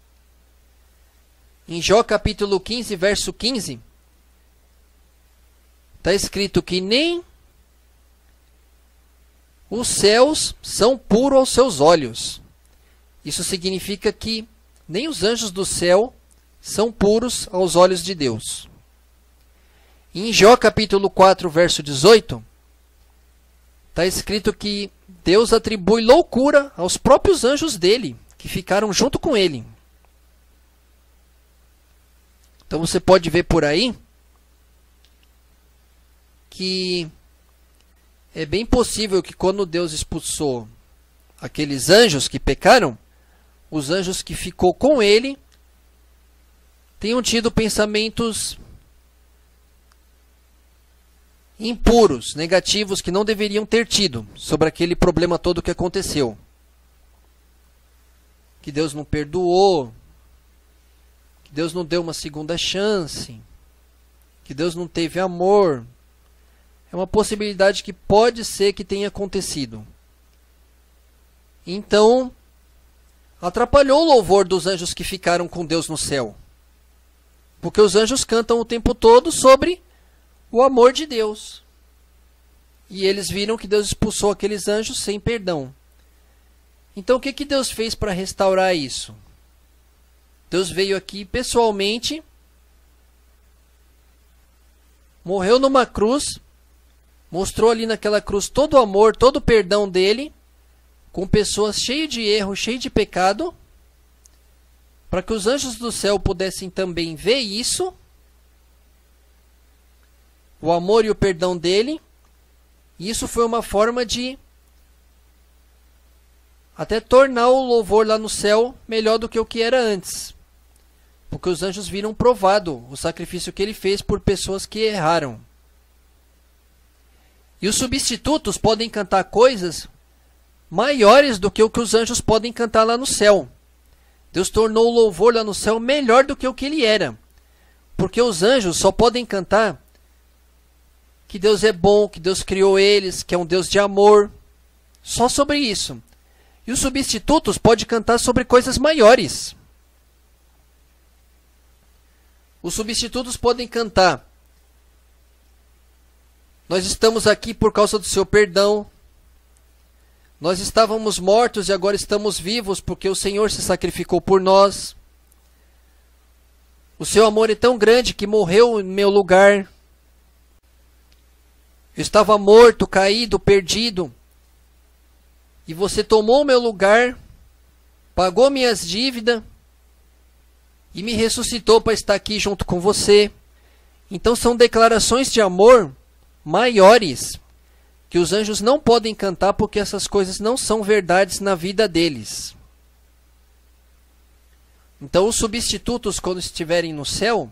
Em Jó capítulo quinze, verso quinze, está escrito que nem os céus são puros aos seus olhos. Isso significa que nem os anjos do céu são puros aos olhos de Deus. Em Jó capítulo quatro, verso dezoito, está escrito que Deus atribui loucura aos próprios anjos dele, que ficaram junto com ele. Então você pode ver por aí que é bem possível que quando Deus expulsou aqueles anjos que pecaram, os anjos que ficou com ele tenham tido pensamentos impuros, negativos, que não deveriam ter tido sobre aquele problema todo que aconteceu. Que Deus não perdoou, que Deus não deu uma segunda chance, que Deus não teve amor. É uma possibilidade que pode ser que tenha acontecido. Então, atrapalhou o louvor dos anjos que ficaram com Deus no céu. Porque os anjos cantam o tempo todo sobre o amor de Deus. E eles viram que Deus expulsou aqueles anjos sem perdão. Então o que, que Deus fez para restaurar isso? Deus veio aqui pessoalmente, morreu numa cruz, mostrou ali naquela cruz todo o amor, todo o perdão dele, com pessoas cheias de erro, cheias de pecado, para que os anjos do céu pudessem também ver isso, o amor e o perdão dele. E isso foi uma forma de até tornar o louvor lá no céu melhor do que o que era antes. Porque os anjos viram provado o sacrifício que ele fez por pessoas que erraram. E os substitutos podem cantar coisas maiores do que o que os anjos podem cantar lá no céu. Deus tornou o louvor lá no céu melhor do que o que ele era. Porque os anjos só podem cantar que Deus é bom, que Deus criou eles, que é um Deus de amor. Só sobre isso. E os substitutos podem cantar sobre coisas maiores. Os substitutos podem cantar: nós estamos aqui por causa do seu perdão. Nós estávamos mortos e agora estamos vivos porque o Senhor se sacrificou por nós. O seu amor é tão grande que morreu em meu lugar. Eu estava morto, caído, perdido. E você tomou o meu lugar, pagou minhas dívidas e me ressuscitou para estar aqui junto com você. Então são declarações de amor maiores que os anjos não podem cantar porque essas coisas não são verdades na vida deles. Então os substitutos, quando estiverem no céu,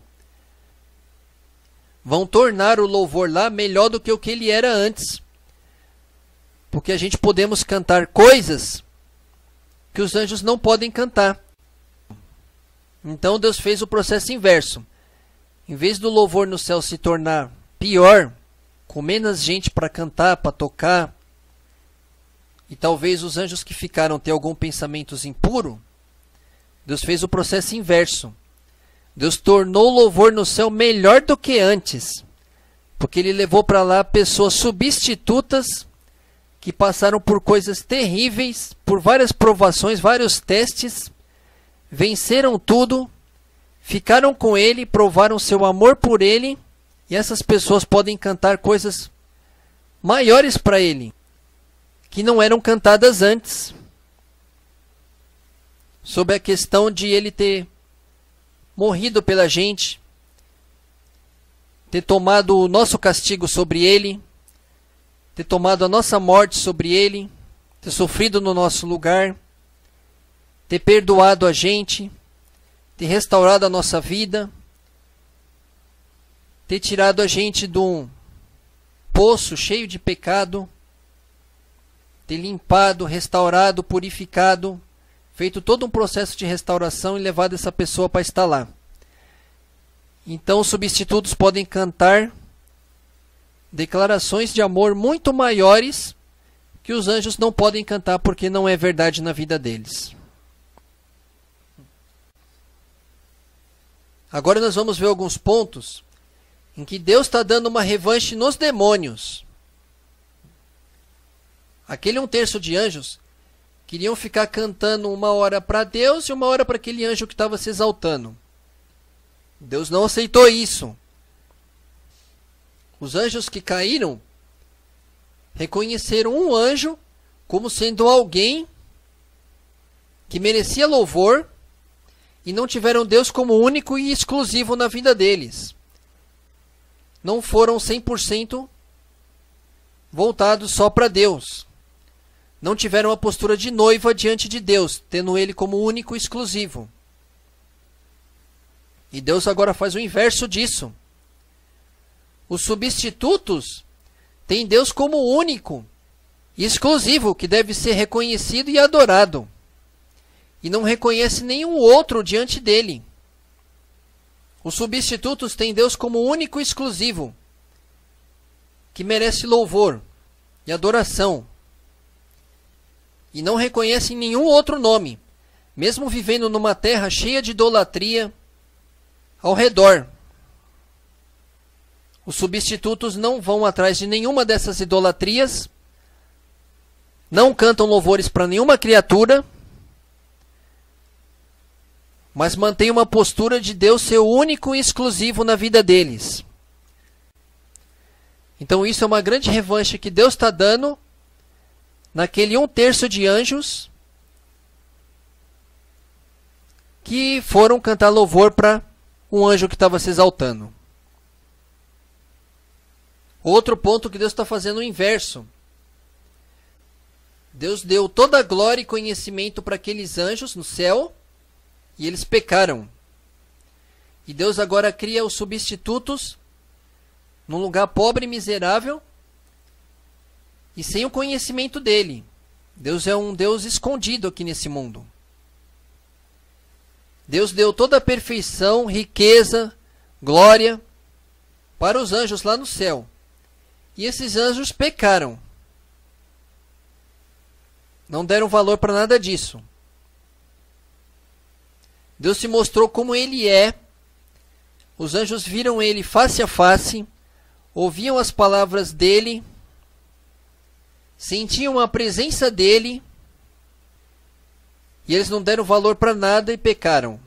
vão tornar o louvor lá melhor do que o que ele era antes. Porque a gente podemos cantar coisas que os anjos não podem cantar. Então Deus fez o processo inverso. Em vez do louvor no céu se tornar pior, com menos gente para cantar, para tocar, e talvez os anjos que ficaram ter algum pensamento impuro, Deus fez o processo inverso. Deus tornou o louvor no céu melhor do que antes, porque Ele levou para lá pessoas substitutas que passaram por coisas terríveis, por várias provações, vários testes, venceram tudo, ficaram com Ele, provaram seu amor por Ele, e essas pessoas podem cantar coisas maiores para Ele, que não eram cantadas antes, sobre a questão de Ele ter morrido pela gente, ter tomado o nosso castigo sobre Ele, ter tomado a nossa morte sobre Ele, ter sofrido no nosso lugar, ter perdoado a gente, ter restaurado a nossa vida, ter tirado a gente de um poço cheio de pecado, ter limpado, restaurado, purificado, feito todo um processo de restauração e levado essa pessoa para estar lá. Então os substitutos podem cantar declarações de amor muito maiores que os anjos não podem cantar porque não é verdade na vida deles. Agora nós vamos ver alguns pontos em que Deus está dando uma revanche nos demônios. Aquele um terço de anjos queriam ficar cantando uma hora para Deus e uma hora para aquele anjo que estava se exaltando. Deus não aceitou isso. Os anjos que caíram reconheceram um anjo como sendo alguém que merecia louvor e não tiveram Deus como único e exclusivo na vida deles. Não foram cem por cento voltados só para Deus. Não tiveram a postura de noiva diante de Deus, tendo Ele como único e exclusivo. E Deus agora faz o inverso disso. Os substitutos têm Deus como único e exclusivo, que deve ser reconhecido e adorado. E não reconhece nenhum outro diante dele. Os substitutos têm Deus como único e exclusivo, que merece louvor e adoração. E não reconhecem nenhum outro nome, mesmo vivendo numa terra cheia de idolatria ao redor. Os substitutos não vão atrás de nenhuma dessas idolatrias, não cantam louvores para nenhuma criatura, mas mantêm uma postura de Deus ser único e exclusivo na vida deles. Então isso é uma grande revanche que Deus está dando naquele um terço de anjos que foram cantar louvor para um anjo que estava se exaltando. Outro ponto que Deus está fazendo o inverso. Deus deu toda a glória e conhecimento para aqueles anjos no céu e eles pecaram. E Deus agora cria os substitutos num lugar pobre e miserável e sem o conhecimento dele. Deus é um Deus escondido aqui nesse mundo. Deus deu toda a perfeição, riqueza, glória para os anjos lá no céu. E esses anjos pecaram. Não deram valor para nada disso. Deus se mostrou como Ele é. Os anjos viram Ele face a face, ouviam as palavras dEle, sentiam a presença dEle, e eles não deram valor para nada e pecaram.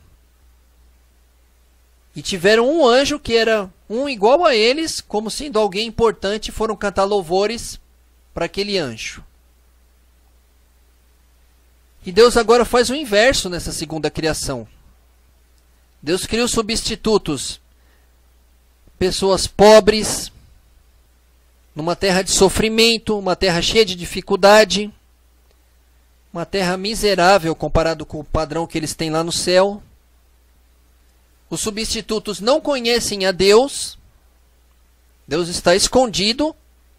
E tiveram um anjo que era um igual a eles, como sendo alguém importante, e foram cantar louvores para aquele anjo. E Deus agora faz o inverso nessa segunda criação. Deus cria os substitutos, pessoas pobres, numa terra de sofrimento, uma terra cheia de dificuldade, uma terra miserável comparado com o padrão que eles têm lá no céu. Os substitutos não conhecem a Deus. Deus está escondido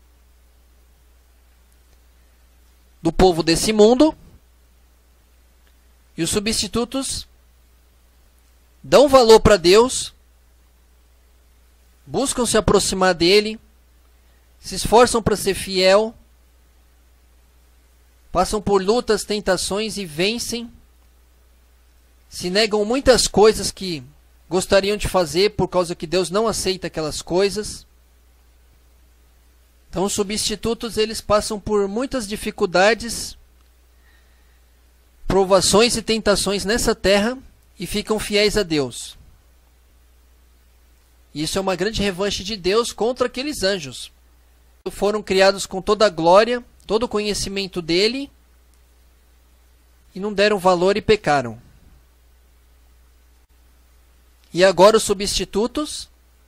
do povo desse mundo. E os substitutos dão valor para Deus, buscam se aproximar dele, se esforçam para ser fiel, passam por lutas, tentações e vencem, se negam muitas coisas que gostariam de fazer por causa que Deus não aceita aquelas coisas. Então os substitutos, eles passam por muitas dificuldades, provações e tentações nessa terra e ficam fiéis a Deus. Isso é uma grande revanche de Deus contra aqueles anjos. Foram criados com toda a glória, todo o conhecimento dele, e não deram valor e pecaram. E agora os substitutos,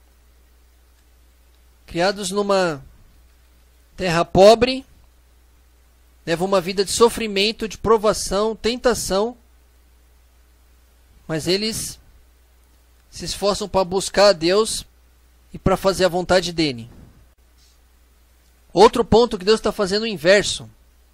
criados numa terra pobre, levam uma vida de sofrimento, de provação, tentação, mas eles se esforçam para buscar a Deus e para fazer a vontade dele. Outro ponto que Deus está fazendo o inverso.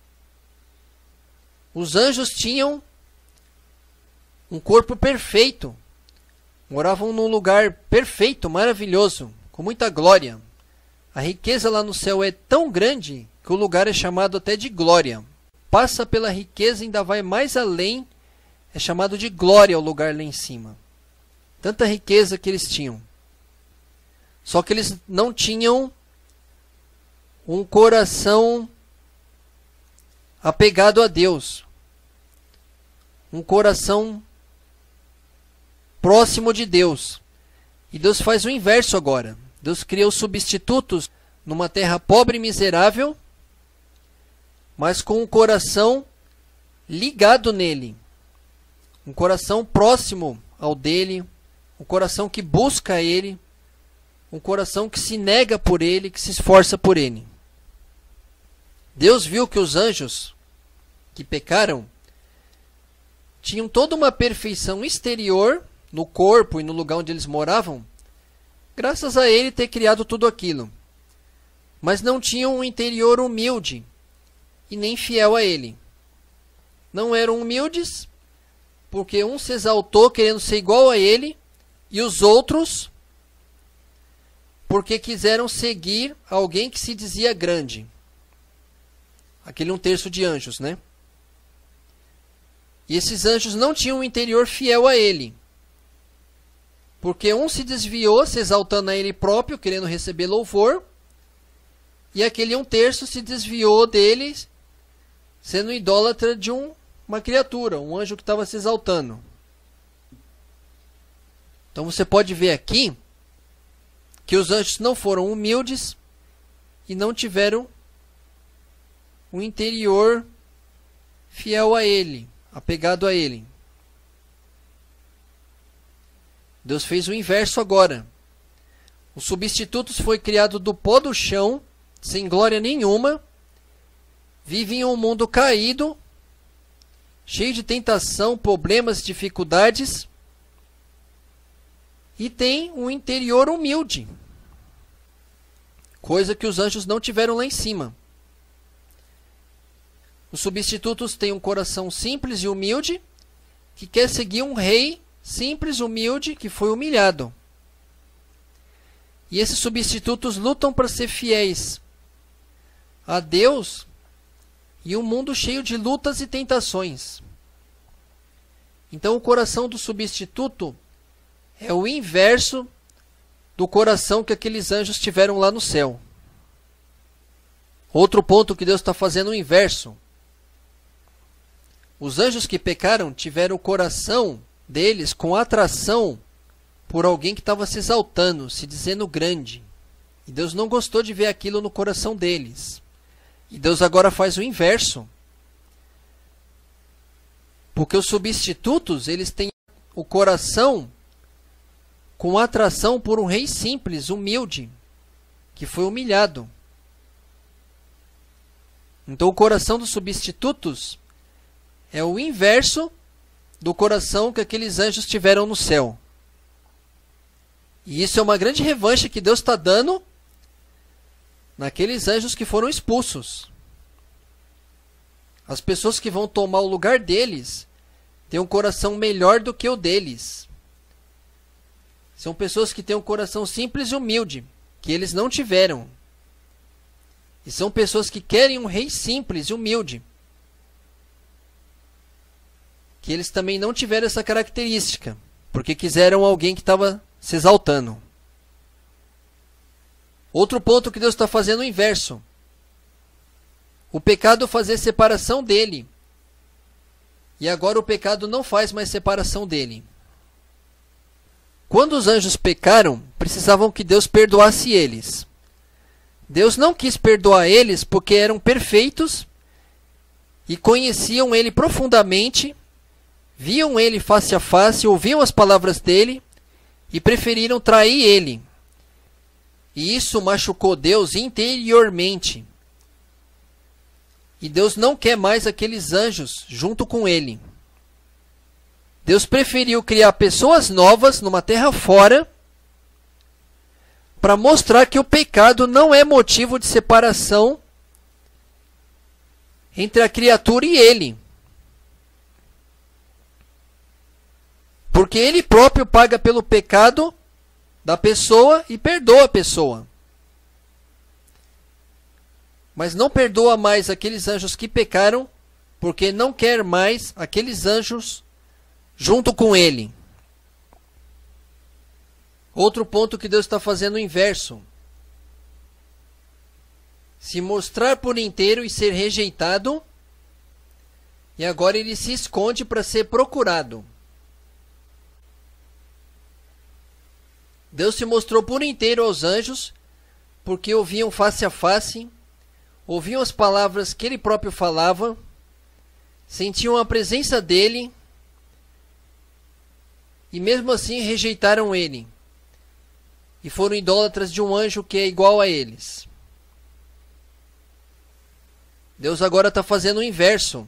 Os anjos tinham um corpo perfeito. Moravam num lugar perfeito, maravilhoso, com muita glória. A riqueza lá no céu é tão grande que o lugar é chamado até de glória. Passa pela riqueza e ainda vai mais além. É chamado de glória o lugar lá em cima. Tanta riqueza que eles tinham. Só que eles não tinham um coração apegado a Deus. Um coração próximo de Deus. E Deus faz o inverso agora. Deus cria os substitutos numa terra pobre e miserável, mas com um coração ligado nele. Um coração próximo ao dele, um coração que busca ele, um coração que se nega por ele, que se esforça por ele. Deus viu que os anjos que pecaram tinham toda uma perfeição exterior no corpo e no lugar onde eles moravam, graças a ele ter criado tudo aquilo. Mas não tinham um interior humilde e nem fiel a ele. Não eram humildes, porque um se exaltou querendo ser igual a ele, e os outros porque quiseram seguir alguém que se dizia grande. Aquele um terço de anjos, né? E esses anjos não tinham um interior fiel a ele. Porque um se desviou, se exaltando a ele próprio, querendo receber louvor. E aquele um terço se desviou dele, sendo idólatra de um, uma criatura, um anjo que estava se exaltando. Então você pode ver aqui que os anjos não foram humildes e não tiveram um interior fiel a ele, apegado a ele. Deus fez o inverso agora. Os substitutos foi criado do pó do chão, sem glória nenhuma, vivem em um mundo caído, cheio de tentação, problemas, dificuldades, e tem um interior humilde, coisa que os anjos não tiveram lá em cima. Os substitutos têm um coração simples e humilde, que quer seguir um rei simples, humilde, que foi humilhado. E esses substitutos lutam para ser fiéis a Deus e um mundo cheio de lutas e tentações. Então o coração do substituto é o inverso do coração que aqueles anjos tiveram lá no céu. Outro ponto que Deus está fazendo o inverso. Os anjos que pecaram tiveram o coração deles com atração por alguém que estava se exaltando, se dizendo grande. E Deus não gostou de ver aquilo no coração deles. E Deus agora faz o inverso. Porque os substitutos, eles têm o coração com atração por um rei simples, humilde, que foi humilhado. Então o coração dos substitutos é o inverso do coração que aqueles anjos tiveram no céu. E isso é uma grande revanche que Deus está dando naqueles anjos que foram expulsos. As pessoas que vão tomar o lugar deles têm um coração melhor do que o deles. São pessoas que têm um coração simples e humilde, que eles não tiveram. E são pessoas que querem um rei simples e humilde, que eles também não tiveram essa característica, porque quiseram alguém que estava se exaltando. Outro ponto que Deus está fazendo o inverso. O pecado fazia separação dele. E agora o pecado não faz mais separação dele. Quando os anjos pecaram, precisavam que Deus perdoasse eles. Deus não quis perdoar eles porque eram perfeitos e conheciam ele profundamente, viam ele face a face, ouviam as palavras dele e preferiram trair ele. E isso machucou Deus interiormente. E Deus não quer mais aqueles anjos junto com ele. Deus preferiu criar pessoas novas numa terra fora para mostrar que o pecado não é motivo de separação entre a criatura e ele. Porque ele próprio paga pelo pecado da pessoa e perdoa a pessoa. Mas não perdoa mais aqueles anjos que pecaram, porque não quer mais aqueles anjos junto com ele. Outro ponto que Deus está fazendo o inverso. Se mostrar por inteiro e ser rejeitado, e agora ele se esconde para ser procurado. Deus se mostrou por inteiro aos anjos, porque ouviam face a face, ouviam as palavras que ele próprio falava, sentiam a presença dele, e mesmo assim rejeitaram ele, e foram idólatras de um anjo que é igual a eles. Deus agora está fazendo o inverso.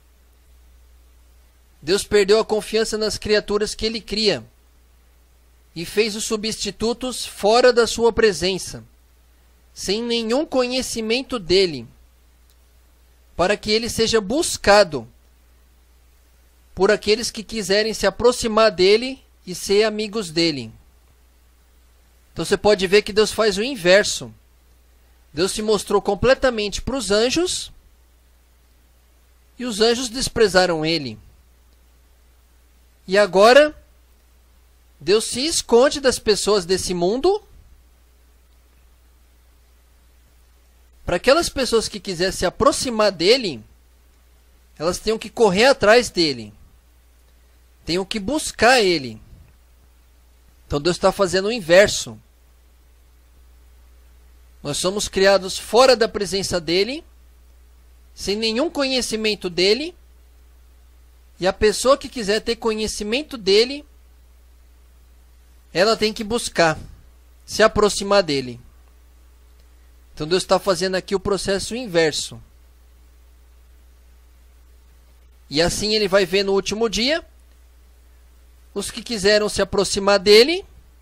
Deus perdeu a confiança nas criaturas que ele cria, e fez os substitutos fora da sua presença, sem nenhum conhecimento dele, para que ele seja buscado por aqueles que quiserem se aproximar dele e ser amigos dele. Então você pode ver que Deus faz o inverso. Deus se mostrou completamente para os anjos, e os anjos desprezaram ele. E agora Deus se esconde das pessoas desse mundo, para aquelas pessoas que quiserem se aproximar dele, elas tenham que correr atrás dele, tenham que buscar ele. Então Deus está fazendo o inverso. Nós somos criados fora da presença dele, sem nenhum conhecimento dele, e a pessoa que quiser ter conhecimento dele, ela tem que buscar se aproximar dele. Então Deus está fazendo aqui o processo inverso. E assim ele vai ver no último dia os que quiseram se aproximar dele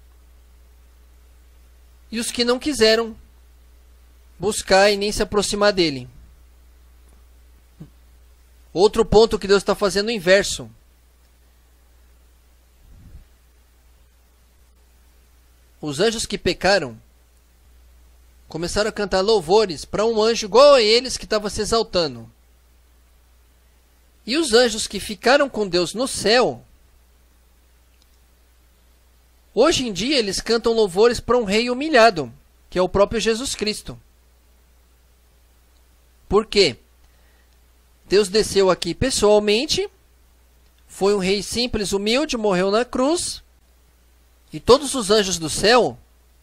e os que não quiseram buscar e nem se aproximar dele. Outro ponto que Deus está fazendo o inverso. Os anjos que pecaram começaram a cantar louvores para um anjo igual a eles que estava se exaltando. E os anjos que ficaram com Deus no céu, hoje em dia eles cantam louvores para um rei humilhado, que é o próprio Jesus Cristo. Por quê? Deus desceu aqui pessoalmente, foi um rei simples, humilde, morreu na cruz, e todos os anjos do céu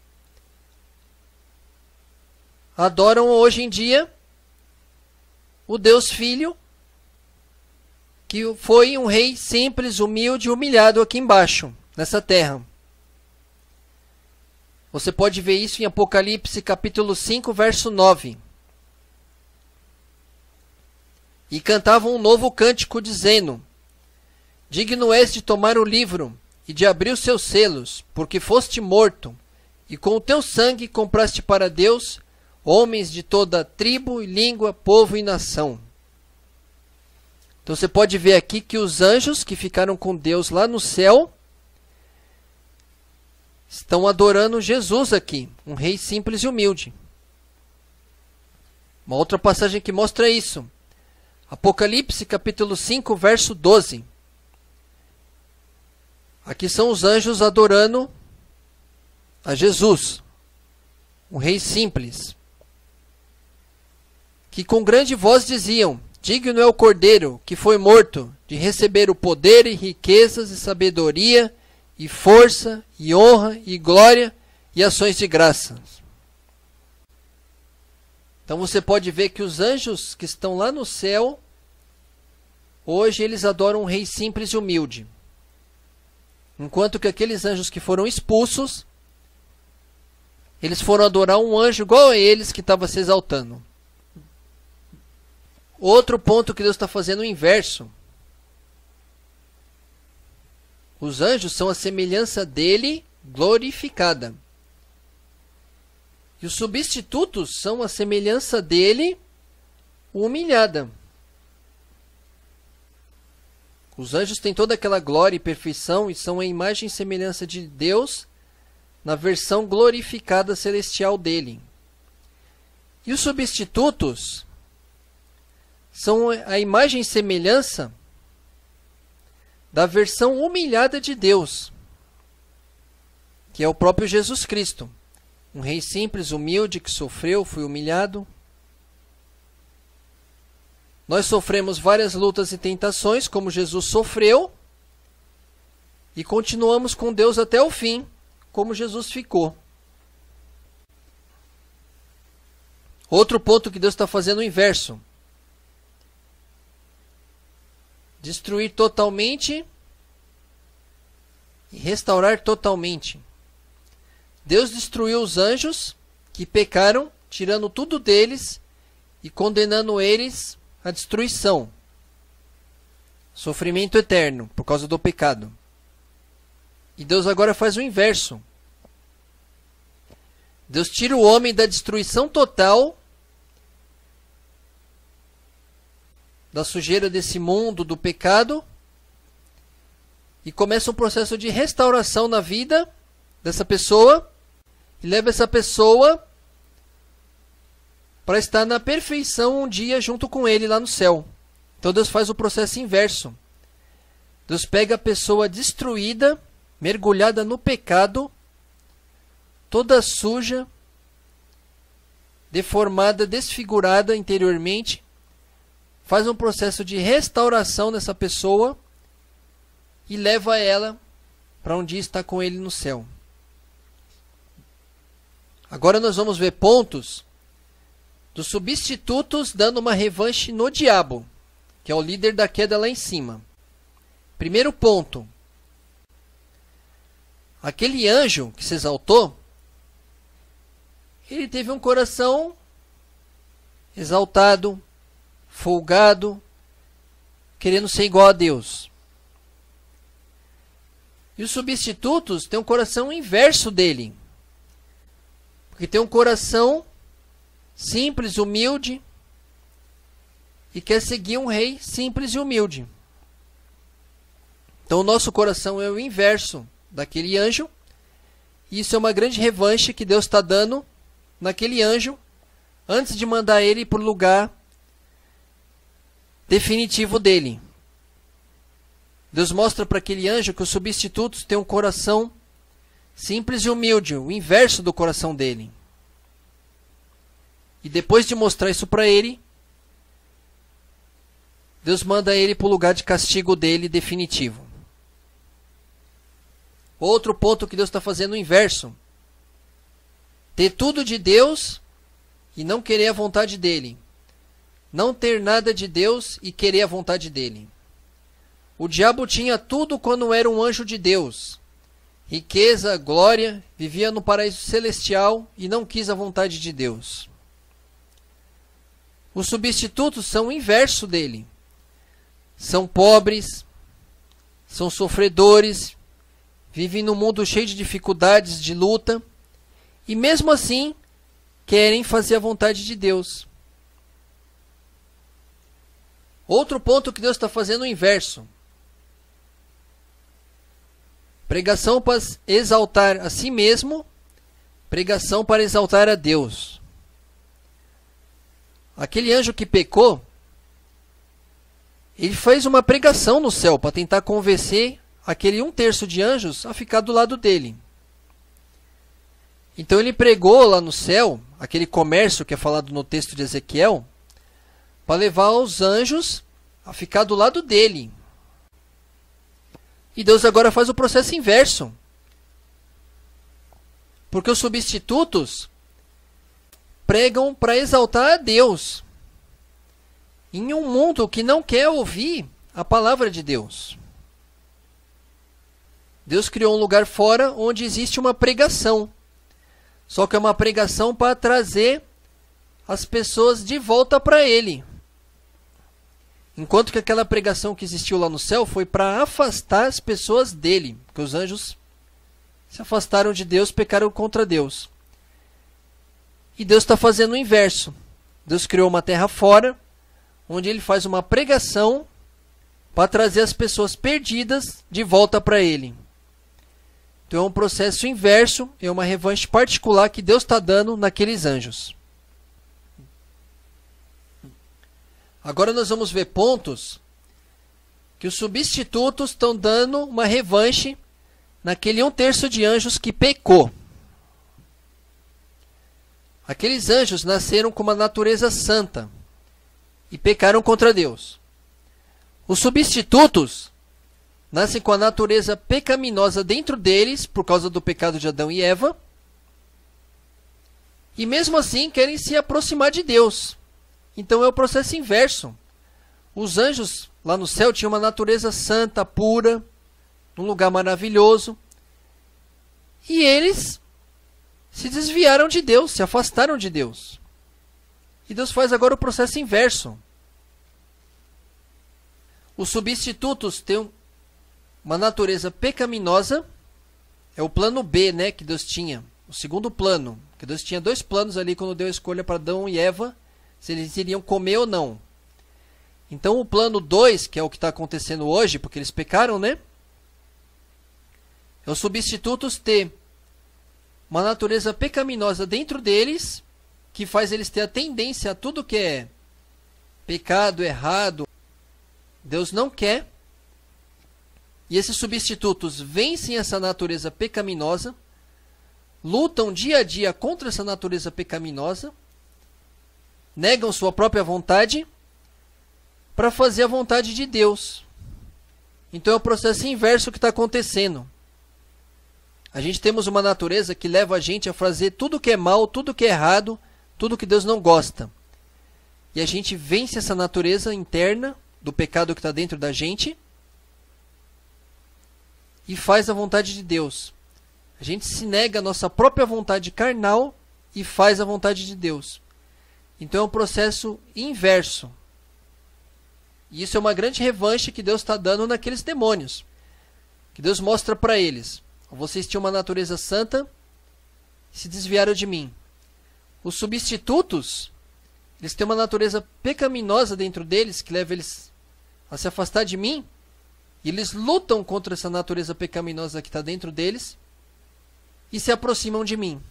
adoram hoje em dia o Deus Filho, que foi um rei simples, humilde e humilhado aqui embaixo, nessa terra. Você pode ver isso em Apocalipse capítulo cinco, verso nove. E cantavam um novo cântico, dizendo: digno és de tomar o livro e de abrir os seus selos, porque foste morto, e com o teu sangue compraste para Deus homens de toda tribo, língua, povo e nação. Então você pode ver aqui que os anjos que ficaram com Deus lá no céu estão adorando Jesus aqui, um rei simples e humilde. Uma outra passagem que mostra isso. Apocalipse capítulo cinco, verso doze. Aqui são os anjos adorando a Jesus, um rei simples, que com grande voz diziam: digno é o Cordeiro que foi morto de receber o poder e riquezas e sabedoria e força e honra e glória e ações de graça. Então você pode ver que os anjos que estão lá no céu, hoje eles adoram um rei simples e humilde. Enquanto que aqueles anjos que foram expulsos, eles foram adorar um anjo igual a eles que estava se exaltando. Outro ponto que Deus está fazendo o inverso. Os anjos são a semelhança dele glorificada. E os substitutos são a semelhança dele humilhada. Os anjos têm toda aquela glória e perfeição e são a imagem e semelhança de Deus na versão glorificada celestial dele. E os substitutos são a imagem e semelhança da versão humilhada de Deus, que é o próprio Jesus Cristo. Um rei simples, humilde, que sofreu, foi humilhado. Nós sofremos várias lutas e tentações, como Jesus sofreu, e continuamos com Deus até o fim, como Jesus ficou. Outro ponto que Deus está fazendo o inverso. Destruir totalmente e restaurar totalmente. Deus destruiu os anjos que pecaram, tirando tudo deles e condenando eles à destruição. Sofrimento eterno por causa do pecado. E Deus agora faz o inverso. Deus tira o homem da destruição total, da sujeira desse mundo, do pecado, e começa um processo de restauração na vida dessa pessoa, e leva essa pessoa para estar na perfeição um dia junto com ele lá no céu. Então Deus faz o processo inverso. Deus pega a pessoa destruída, mergulhada no pecado, toda suja, deformada, desfigurada interiormente, faz um processo de restauração nessa pessoa e leva ela para um dia estar com ele no céu. Agora nós vamos ver pontos dos substitutos dando uma revanche no diabo, que é o líder da queda lá em cima. Primeiro ponto. Aquele anjo que se exaltou, ele teve um coração exaltado, folgado, querendo ser igual a Deus. E os substitutos têm um coração inverso dele. Porque tem um coração simples, humilde, e quer seguir um rei simples e humilde. Então o nosso coração é o inverso daquele anjo. E isso é uma grande revanche que Deus está dando naquele anjo, antes de mandar ele para o lugar definitivo dele. Deus mostra para aquele anjo que os substitutos têm um coração simples e humilde, o inverso do coração dele. E depois de mostrar isso para ele, Deus manda ele para o lugar de castigo dele definitivo. Outro ponto que Deus está fazendo o inverso. Ter tudo de Deus e não querer a vontade dele. Não ter nada de Deus e querer a vontade dele. O diabo tinha tudo quando era um anjo de Deus. Riqueza, glória, vivia no paraíso celestial e não quis a vontade de Deus. Os substitutos são o inverso dele. São pobres, são sofredores, vivem num mundo cheio de dificuldades, de luta, e mesmo assim querem fazer a vontade de Deus. Outro ponto que Deus está fazendo o inverso. Pregação para exaltar a si mesmo, pregação para exaltar a Deus. Aquele anjo que pecou, ele fez uma pregação no céu para tentar convencer aquele um terço de anjos a ficar do lado dele. Então ele pregou lá no céu, aquele comércio que é falado no texto de Ezequiel, para levar os anjos a ficar do lado dele. E Deus agora faz o processo inverso. Porque os substitutos pregam para exaltar a Deus em um mundo que não quer ouvir a palavra de Deus. Deus criou um lugar fora onde existe uma pregação. Só que é uma pregação para trazer as pessoas de volta para Ele. Enquanto que aquela pregação que existiu lá no céu foi para afastar as pessoas dele. Porque os anjos se afastaram de Deus, pecaram contra Deus. E Deus está fazendo o inverso. Deus criou uma terra fora, onde Ele faz uma pregação para trazer as pessoas perdidas de volta para Ele. Então é um processo inverso, é uma revanche particular que Deus está dando naqueles anjos. Agora nós vamos ver pontos que os substitutos estão dando uma revanche naquele um terço de anjos que pecou. Aqueles anjos nasceram com uma natureza santa e pecaram contra Deus. Os substitutos nascem com a natureza pecaminosa dentro deles, por causa do pecado de Adão e Eva, e mesmo assim querem se aproximar de Deus. Então é o processo inverso. Os anjos lá no céu tinham uma natureza santa, pura, num lugar maravilhoso, e eles se desviaram de Deus, se afastaram de Deus. E Deus faz agora o processo inverso. Os substitutos têm uma natureza pecaminosa, é o plano B, né, que Deus tinha, o segundo plano, que Deus tinha dois planos ali quando deu a escolha para Adão e Eva, se eles iriam comer ou não. Então o plano dois, que é o que está acontecendo hoje, porque eles pecaram, né, é os substitutos ter uma natureza pecaminosa dentro deles, que faz eles ter a tendência a tudo que é pecado, errado, Deus não quer. E esses substitutos vencem essa natureza pecaminosa, lutam dia a dia contra essa natureza pecaminosa, negam sua própria vontade para fazer a vontade de Deus. Então é o processo inverso que está acontecendo. A gente temos uma natureza que leva a gente a fazer tudo que é mal, tudo que é errado, tudo que Deus não gosta. E a gente vence essa natureza interna do pecado que está dentro da gente e faz a vontade de Deus. A gente se nega a nossa própria vontade carnal e faz a vontade de Deus. Então é um processo inverso. E isso é uma grande revanche que Deus está dando naqueles demônios. Que Deus mostra para eles. Vocês tinham uma natureza santa e se desviaram de mim. Os substitutos, eles têm uma natureza pecaminosa dentro deles, que leva eles a se afastar de mim. E eles lutam contra essa natureza pecaminosa que está dentro deles e se aproximam de mim.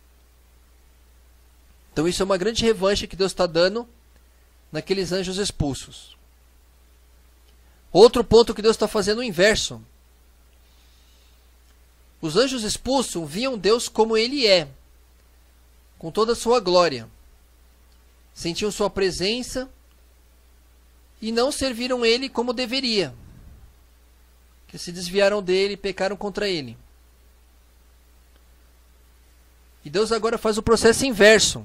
Então isso é uma grande revanche que Deus está dando naqueles anjos expulsos. Outro ponto que Deus está fazendo o inverso. Os anjos expulsos viam Deus como Ele é, com toda a sua glória. Sentiam sua presença e não serviram Ele como deveria. Que se desviaram dele e pecaram contra Ele. E Deus agora faz o processo inverso.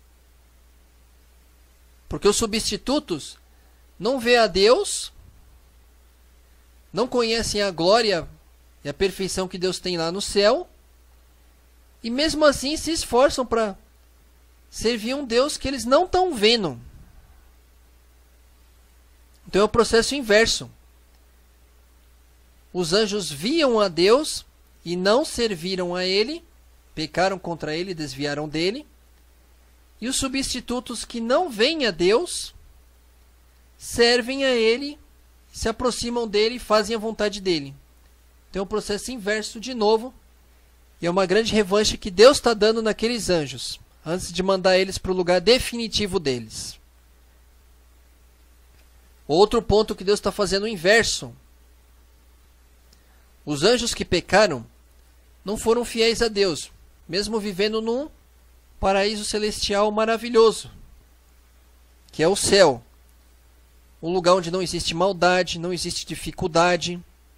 Porque os substitutos não veem a Deus, não conhecem a glória e a perfeição que Deus tem lá no céu, e mesmo assim se esforçam para servir um Deus que eles não estão vendo. Então é o processo inverso. Os anjos viam a Deus e não serviram a Ele, pecaram contra Ele, desviaram dele. E os substitutos que não veem a Deus, servem a Ele, se aproximam dele e fazem a vontade dele. Então é um processo inverso de novo. E é uma grande revanche que Deus está dando naqueles anjos, antes de mandar eles para o lugar definitivo deles. Outro ponto que Deus está fazendo o inverso. Os anjos que pecaram não foram fiéis a Deus, mesmo vivendo num paraíso celestial maravilhoso, que é o céu. Um lugar onde não existe maldade, não existe dificuldade,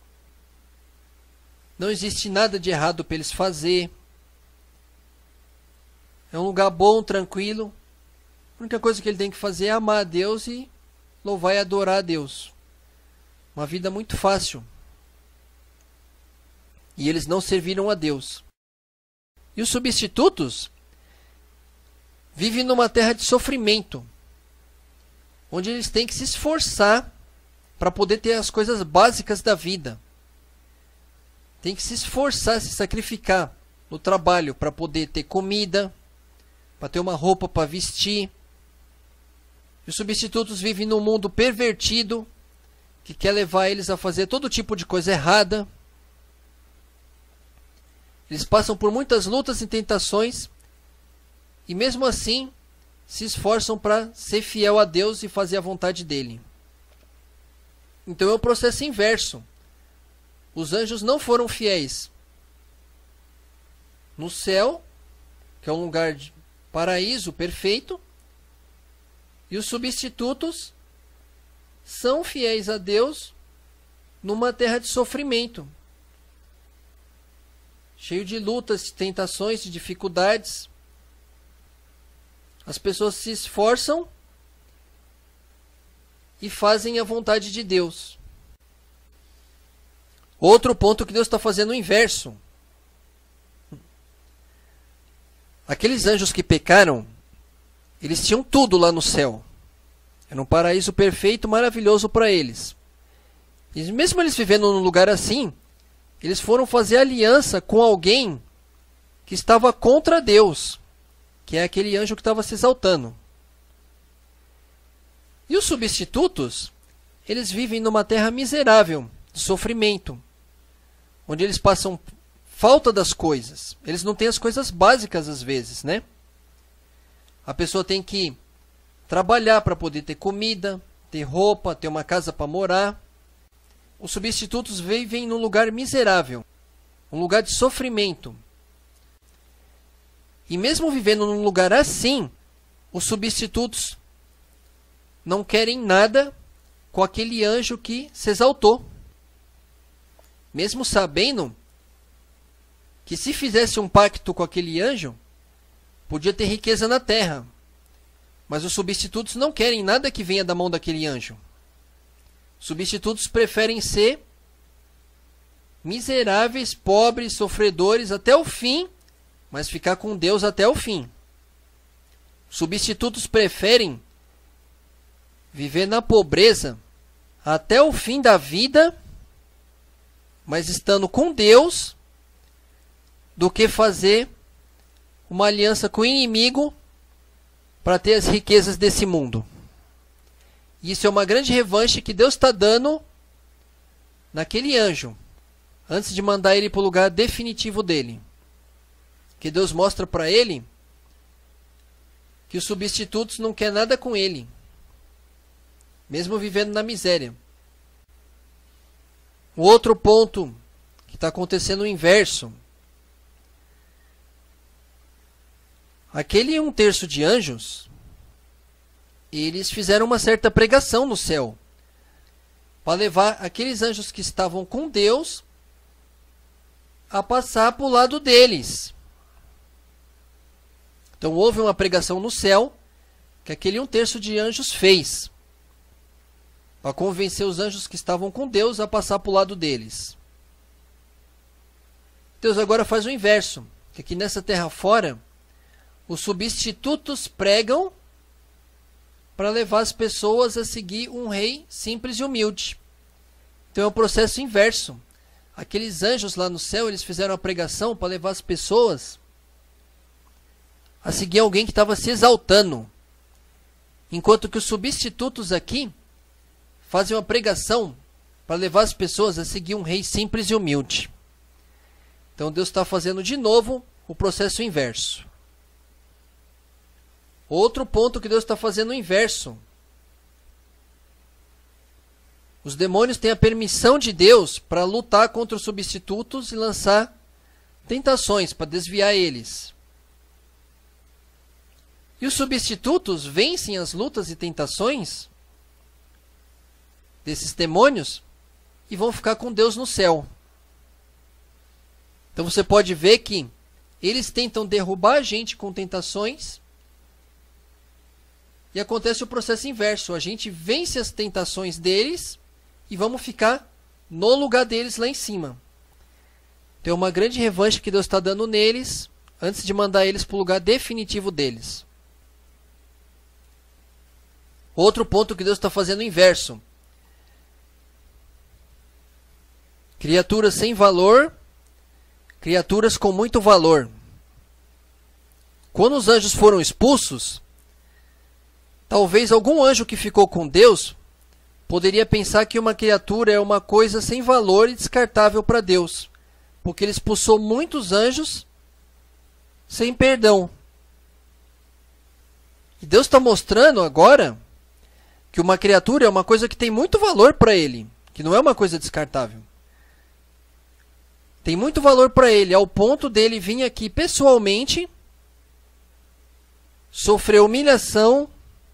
não existe nada de errado para eles fazer. É um lugar bom, tranquilo. A única coisa que ele tem que fazer é amar a Deus e louvar e adorar a Deus. Uma vida muito fácil. E eles não serviram a Deus. E os substitutos vivem numa terra de sofrimento, onde eles têm que se esforçar para poder ter as coisas básicas da vida. Tem que se esforçar, se sacrificar no trabalho para poder ter comida, para ter uma roupa para vestir. E os substitutos vivem num mundo pervertido, que quer levar eles a fazer todo tipo de coisa errada. Eles passam por muitas lutas e tentações, e mesmo assim se esforçam para ser fiel a Deus e fazer a vontade dele. Então é o processo inverso. Os anjos não foram fiéis no céu, que é um lugar de paraíso perfeito, e os substitutos são fiéis a Deus numa terra de sofrimento, cheio de lutas, de tentações, de dificuldades. As pessoas se esforçam e fazem a vontade de Deus. Outro ponto que Deus está fazendo o inverso. Aqueles anjos que pecaram, eles tinham tudo lá no céu. Era um paraíso perfeito, maravilhoso para eles. E mesmo eles vivendo num lugar assim, eles foram fazer aliança com alguém que estava contra Deus, que é aquele anjo que estava se exaltando. E os substitutos, eles vivem numa terra miserável, de sofrimento, onde eles passam falta das coisas. Eles não têm as coisas básicas às vezes, né? A pessoa tem que trabalhar para poder ter comida, ter roupa, ter uma casa para morar. Os substitutos vivem num lugar miserável, um lugar de sofrimento. E mesmo vivendo num lugar assim, os substitutos não querem nada com aquele anjo que se exaltou. Mesmo sabendo que se fizesse um pacto com aquele anjo, podia ter riqueza na terra. Mas os substitutos não querem nada que venha da mão daquele anjo. Substitutos preferem ser miseráveis, pobres, sofredores até o fim, mas ficar com Deus até o fim. Substitutos preferem viver na pobreza até o fim da vida, mas estando com Deus, do que fazer uma aliança com o inimigo para ter as riquezas desse mundo. Isso é uma grande revanche que Deus está dando naquele anjo, antes de mandar ele para o lugar definitivo dele. Que Deus mostra para ele que os substitutos não querem nada com ele, mesmo vivendo na miséria. O outro ponto que está acontecendo o inverso. Aquele um terço de anjos, eles fizeram uma certa pregação no céu, para levar aqueles anjos que estavam com Deus a passar para o lado deles. Então houve uma pregação no céu que aquele um terço de anjos fez, para convencer os anjos que estavam com Deus a passar para o lado deles. Deus agora faz o inverso, que aqui nessa terra fora, os substitutos pregam para levar as pessoas a seguir um rei simples e humilde. Então é o processo inverso. Aqueles anjos lá no céu, eles fizeram a pregação para levar as pessoas a seguir alguém que estava se exaltando. Enquanto que os substitutos aqui fazem uma pregação para levar as pessoas a seguir um rei simples e humilde. Então Deus está fazendo de novo o processo inverso. Outro ponto que Deus está fazendo o inverso. Os demônios têm a permissão de Deus para lutar contra os substitutos e lançar tentações para desviar eles. E os substitutos vencem as lutas e tentações desses demônios e vão ficar com Deus no céu. Então você pode ver que eles tentam derrubar a gente com tentações e acontece o processo inverso. A gente vence as tentações deles e vamos ficar no lugar deles lá em cima. Tem uma grande revanche que Deus está dando neles antes de mandar eles para o lugar definitivo deles. Outro ponto que Deus está fazendo o inverso. Criaturas sem valor, criaturas com muito valor. Quando os anjos foram expulsos, talvez algum anjo que ficou com Deus poderia pensar que uma criatura é uma coisa sem valor e descartável para Deus, porque ele expulsou muitos anjos sem perdão. E Deus está mostrando agora que uma criatura é uma coisa que tem muito valor para ele, que não é uma coisa descartável. Tem muito valor para ele, ao ponto dele vir aqui pessoalmente, sofrer humilhação,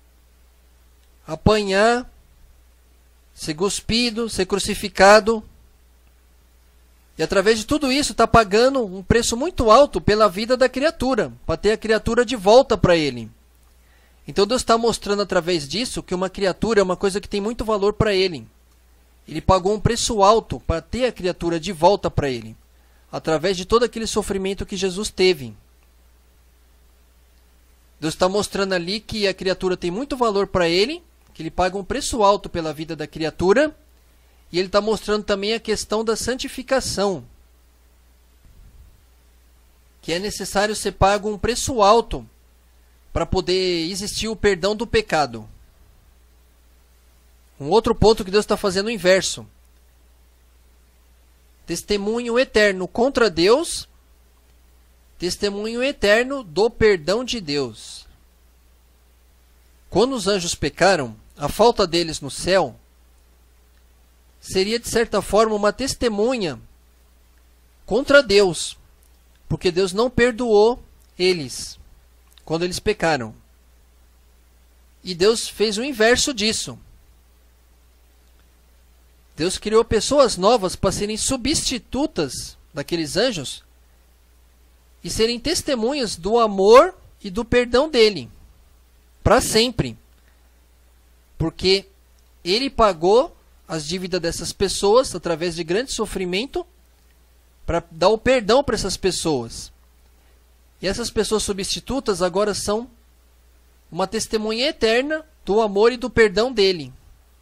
apanhar, ser cuspido, ser crucificado. E através de tudo isso está pagando um preço muito alto pela vida da criatura, para ter a criatura de volta para ele. Então Deus está mostrando através disso que uma criatura é uma coisa que tem muito valor para ele. Ele pagou um preço alto para ter a criatura de volta para ele, através de todo aquele sofrimento que Jesus teve. Deus está mostrando ali que a criatura tem muito valor para ele, que ele paga um preço alto pela vida da criatura, e ele está mostrando também a questão da santificação, que é necessário ser pago um preço alto para poder existir o perdão do pecado. Um outro ponto que Deus está fazendo o inverso. Testemunho eterno contra Deus, testemunho eterno do perdão de Deus. Quando os anjos pecaram, a falta deles no céu seria de certa forma uma testemunha contra Deus, porque Deus não perdoou eles quando eles pecaram. E Deus fez o inverso disso. Deus criou pessoas novas para serem substitutas daqueles anjos e serem testemunhas do amor e do perdão dele, para sempre. Porque ele pagou as dívidas dessas pessoas através de grande sofrimento para dar o perdão para essas pessoas. E essas pessoas substitutas agora são uma testemunha eterna do amor e do perdão dele.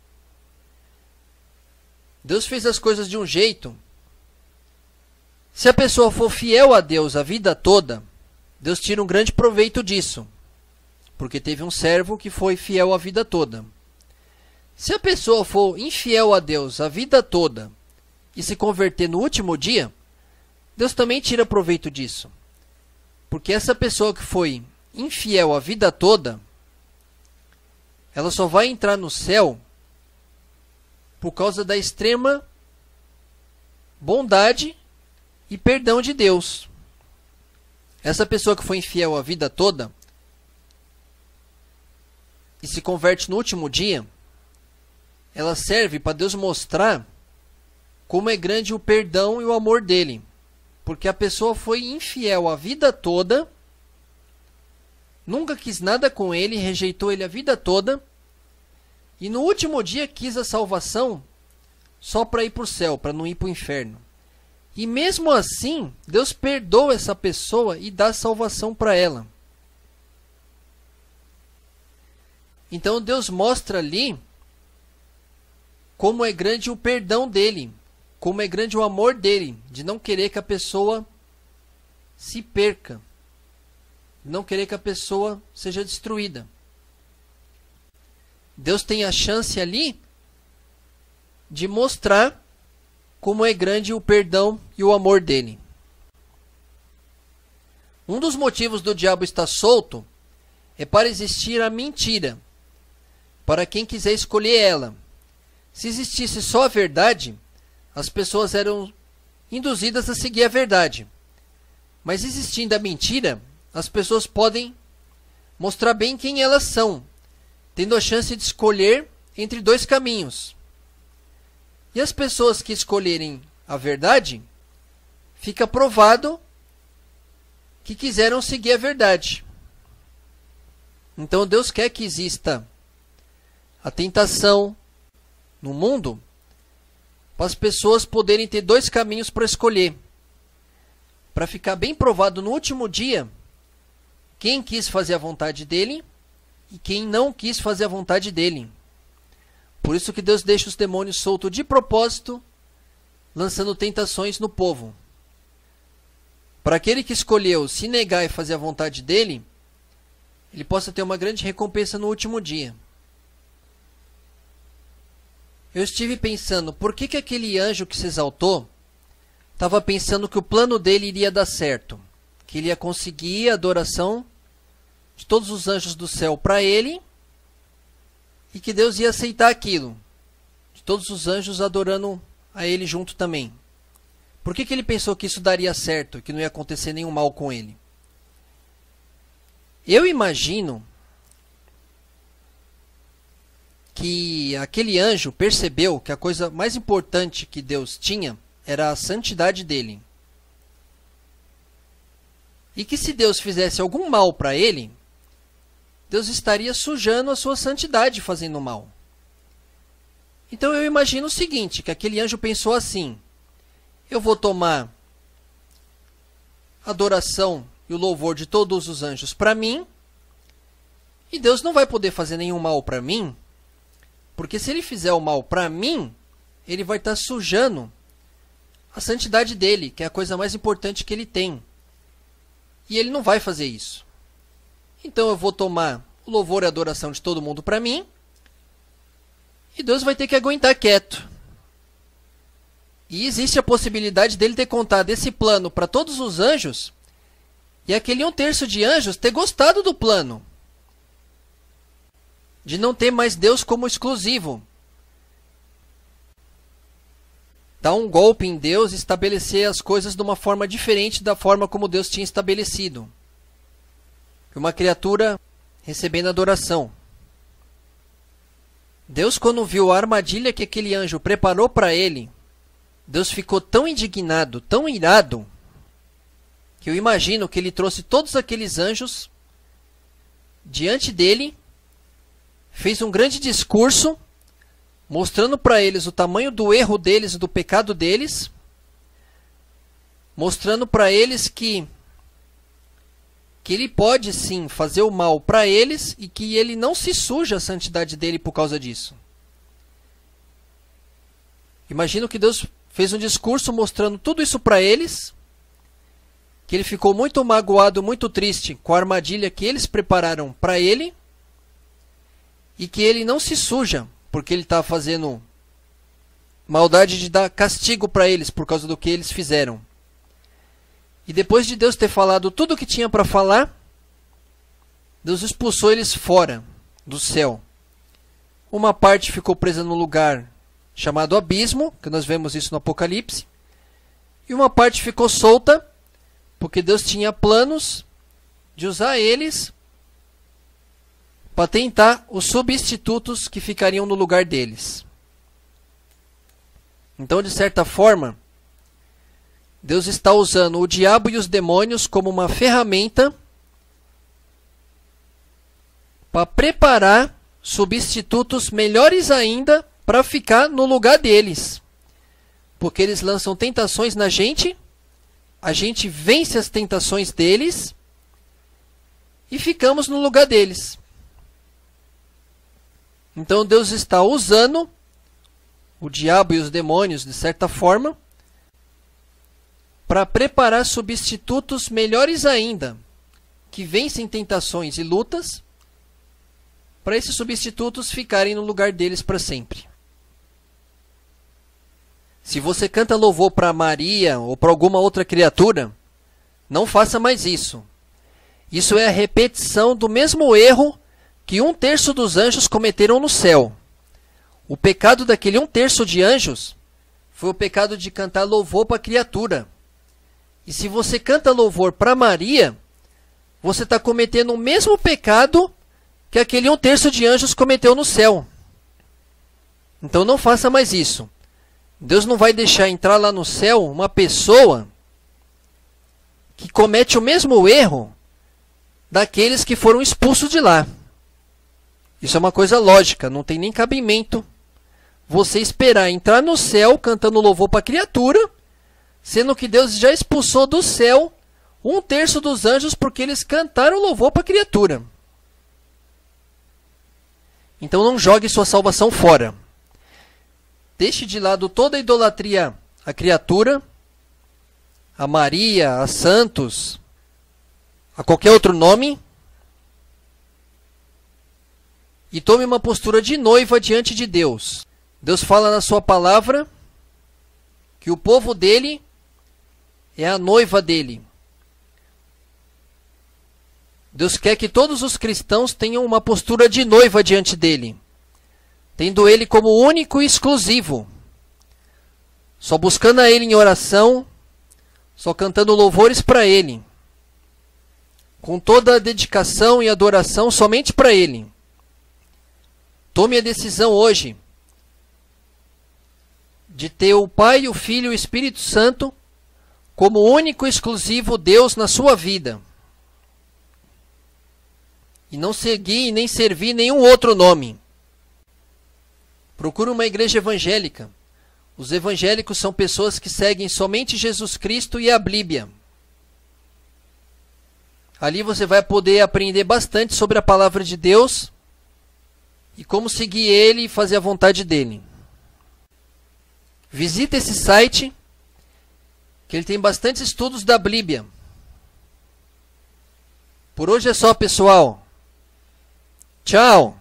Deus fez as coisas de um jeito. Se a pessoa for fiel a Deus a vida toda, Deus tira um grande proveito disso, porque teve um servo que foi fiel a vida toda. Se a pessoa for infiel a Deus a vida toda e se converter no último dia, Deus também tira proveito disso, porque essa pessoa que foi infiel a vida toda, ela só vai entrar no céu por causa da extrema bondade e perdão de Deus. Essa pessoa que foi infiel a vida toda e se converte no último dia, ela serve para Deus mostrar como é grande o perdão e o amor dele. Porque a pessoa foi infiel a vida toda, nunca quis nada com ele, rejeitou ele a vida toda, e no último dia quis a salvação só para ir para o céu, para não ir para o inferno. E mesmo assim, Deus perdoa essa pessoa e dá salvação para ela. Então Deus mostra ali como é grande o perdão dele, como é grande o amor dele, de não querer que a pessoa se perca, de não querer que a pessoa seja destruída. Deus tem a chance ali de mostrar como é grande o perdão e o amor dele. Um dos motivos do diabo estar solto é para existir a mentira, para quem quiser escolher ela. Se existisse só a verdade, as pessoas eram induzidas a seguir a verdade. Mas existindo a mentira, as pessoas podem mostrar bem quem elas são, tendo a chance de escolher entre dois caminhos. E as pessoas que escolherem a verdade, fica provado que quiseram seguir a verdade. Então Deus quer que exista a tentação no mundo para as pessoas poderem ter dois caminhos para escolher. Para ficar bem provado no último dia quem quis fazer a vontade dele e quem não quis fazer a vontade dele. Por isso que Deus deixa os demônios soltos de propósito, lançando tentações no povo. Para aquele que escolheu se negar e fazer a vontade dele, ele possa ter uma grande recompensa no último dia. Eu estive pensando, por que que aquele anjo que se exaltou estava pensando que o plano dele iria dar certo? Que ele ia conseguir a adoração de todos os anjos do céu para ele e que Deus ia aceitar aquilo, de todos os anjos adorando a ele junto também. Por que que ele pensou que isso daria certo, que não ia acontecer nenhum mal com ele? Eu imagino que aquele anjo percebeu que a coisa mais importante que Deus tinha era a santidade dele. E que se Deus fizesse algum mal para ele, Deus estaria sujando a sua santidade fazendo mal. Então eu imagino o seguinte, que aquele anjo pensou assim: eu vou tomar a adoração e o louvor de todos os anjos para mim, e Deus não vai poder fazer nenhum mal para mim, porque se ele fizer o mal para mim, ele vai estar sujando a santidade dele, que é a coisa mais importante que ele tem. E ele não vai fazer isso. Então eu vou tomar o louvor e a adoração de todo mundo para mim, e Deus vai ter que aguentar quieto. E existe a possibilidade dele ter contado esse plano para todos os anjos, e aquele um terço de anjos ter gostado do plano, de não ter mais Deus como exclusivo. Dar um golpe em Deus e estabelecer as coisas de uma forma diferente da forma como Deus tinha estabelecido. Uma criatura recebendo adoração. Deus, quando viu a armadilha que aquele anjo preparou para ele, Deus ficou tão indignado, tão irado, que eu imagino que ele trouxe todos aqueles anjos diante dele, fez um grande discurso, mostrando para eles o tamanho do erro deles e do pecado deles, mostrando para eles que, que ele pode sim fazer o mal para eles e que ele não se suja a santidade dele por causa disso. Imagino que Deus fez um discurso mostrando tudo isso para eles, que ele ficou muito magoado, muito triste com a armadilha que eles prepararam para ele, e que ele não se suja, porque ele está fazendo maldade de dar castigo para eles por causa do que eles fizeram. E depois de Deus ter falado tudo o que tinha para falar, Deus expulsou eles fora do céu. Uma parte ficou presa no lugar chamado abismo, que nós vemos isso no Apocalipse, e uma parte ficou solta, porque Deus tinha planos de usar eles para tentar os substitutos que ficariam no lugar deles. Então, de certa forma, Deus está usando o diabo e os demônios como uma ferramenta para preparar substitutos melhores ainda para ficar no lugar deles. Porque eles lançam tentações na gente, a gente vence as tentações deles e ficamos no lugar deles. Então Deus está usando o diabo e os demônios, de certa forma, para preparar substitutos melhores ainda, que vencem tentações e lutas, para esses substitutos ficarem no lugar deles para sempre. Se você canta louvor para Maria ou para alguma outra criatura, não faça mais isso. Isso é a repetição do mesmo erro que um terço dos anjos cometeram no céu. O pecado daquele um terço de anjos foi o pecado de cantar louvor para a criatura. E se você canta louvor para Maria, você está cometendo o mesmo pecado que aquele um terço de anjos cometeu no céu. Então não faça mais isso. Deus não vai deixar entrar lá no céu uma pessoa que comete o mesmo erro daqueles que foram expulsos de lá. Isso é uma coisa lógica, não tem nem cabimento você esperar entrar no céu cantando louvor para a criatura, sendo que Deus já expulsou do céu um terço dos anjos porque eles cantaram louvor para a criatura. Então não jogue sua salvação fora. Deixe de lado toda a idolatria à criatura, a Maria, a santos, a qualquer outro nome, e tome uma postura de noiva diante de Deus. Deus fala na sua palavra que o povo dele é a noiva dele. Deus quer que todos os cristãos tenham uma postura de noiva diante dele, tendo ele como único e exclusivo, só buscando a ele em oração, só cantando louvores para ele, com toda a dedicação e adoração somente para ele. Tome a decisão hoje de ter o Pai, o Filho e o Espírito Santo como único e exclusivo Deus na sua vida. E não seguir nem servir nenhum outro nome. Procure uma igreja evangélica. Os evangélicos são pessoas que seguem somente Jesus Cristo e a Bíblia. Ali você vai poder aprender bastante sobre a palavra de Deus e como seguir ele e fazer a vontade dele. Visite esse site, que ele tem bastante estudos da Bíblia. Por hoje é só, pessoal. Tchau!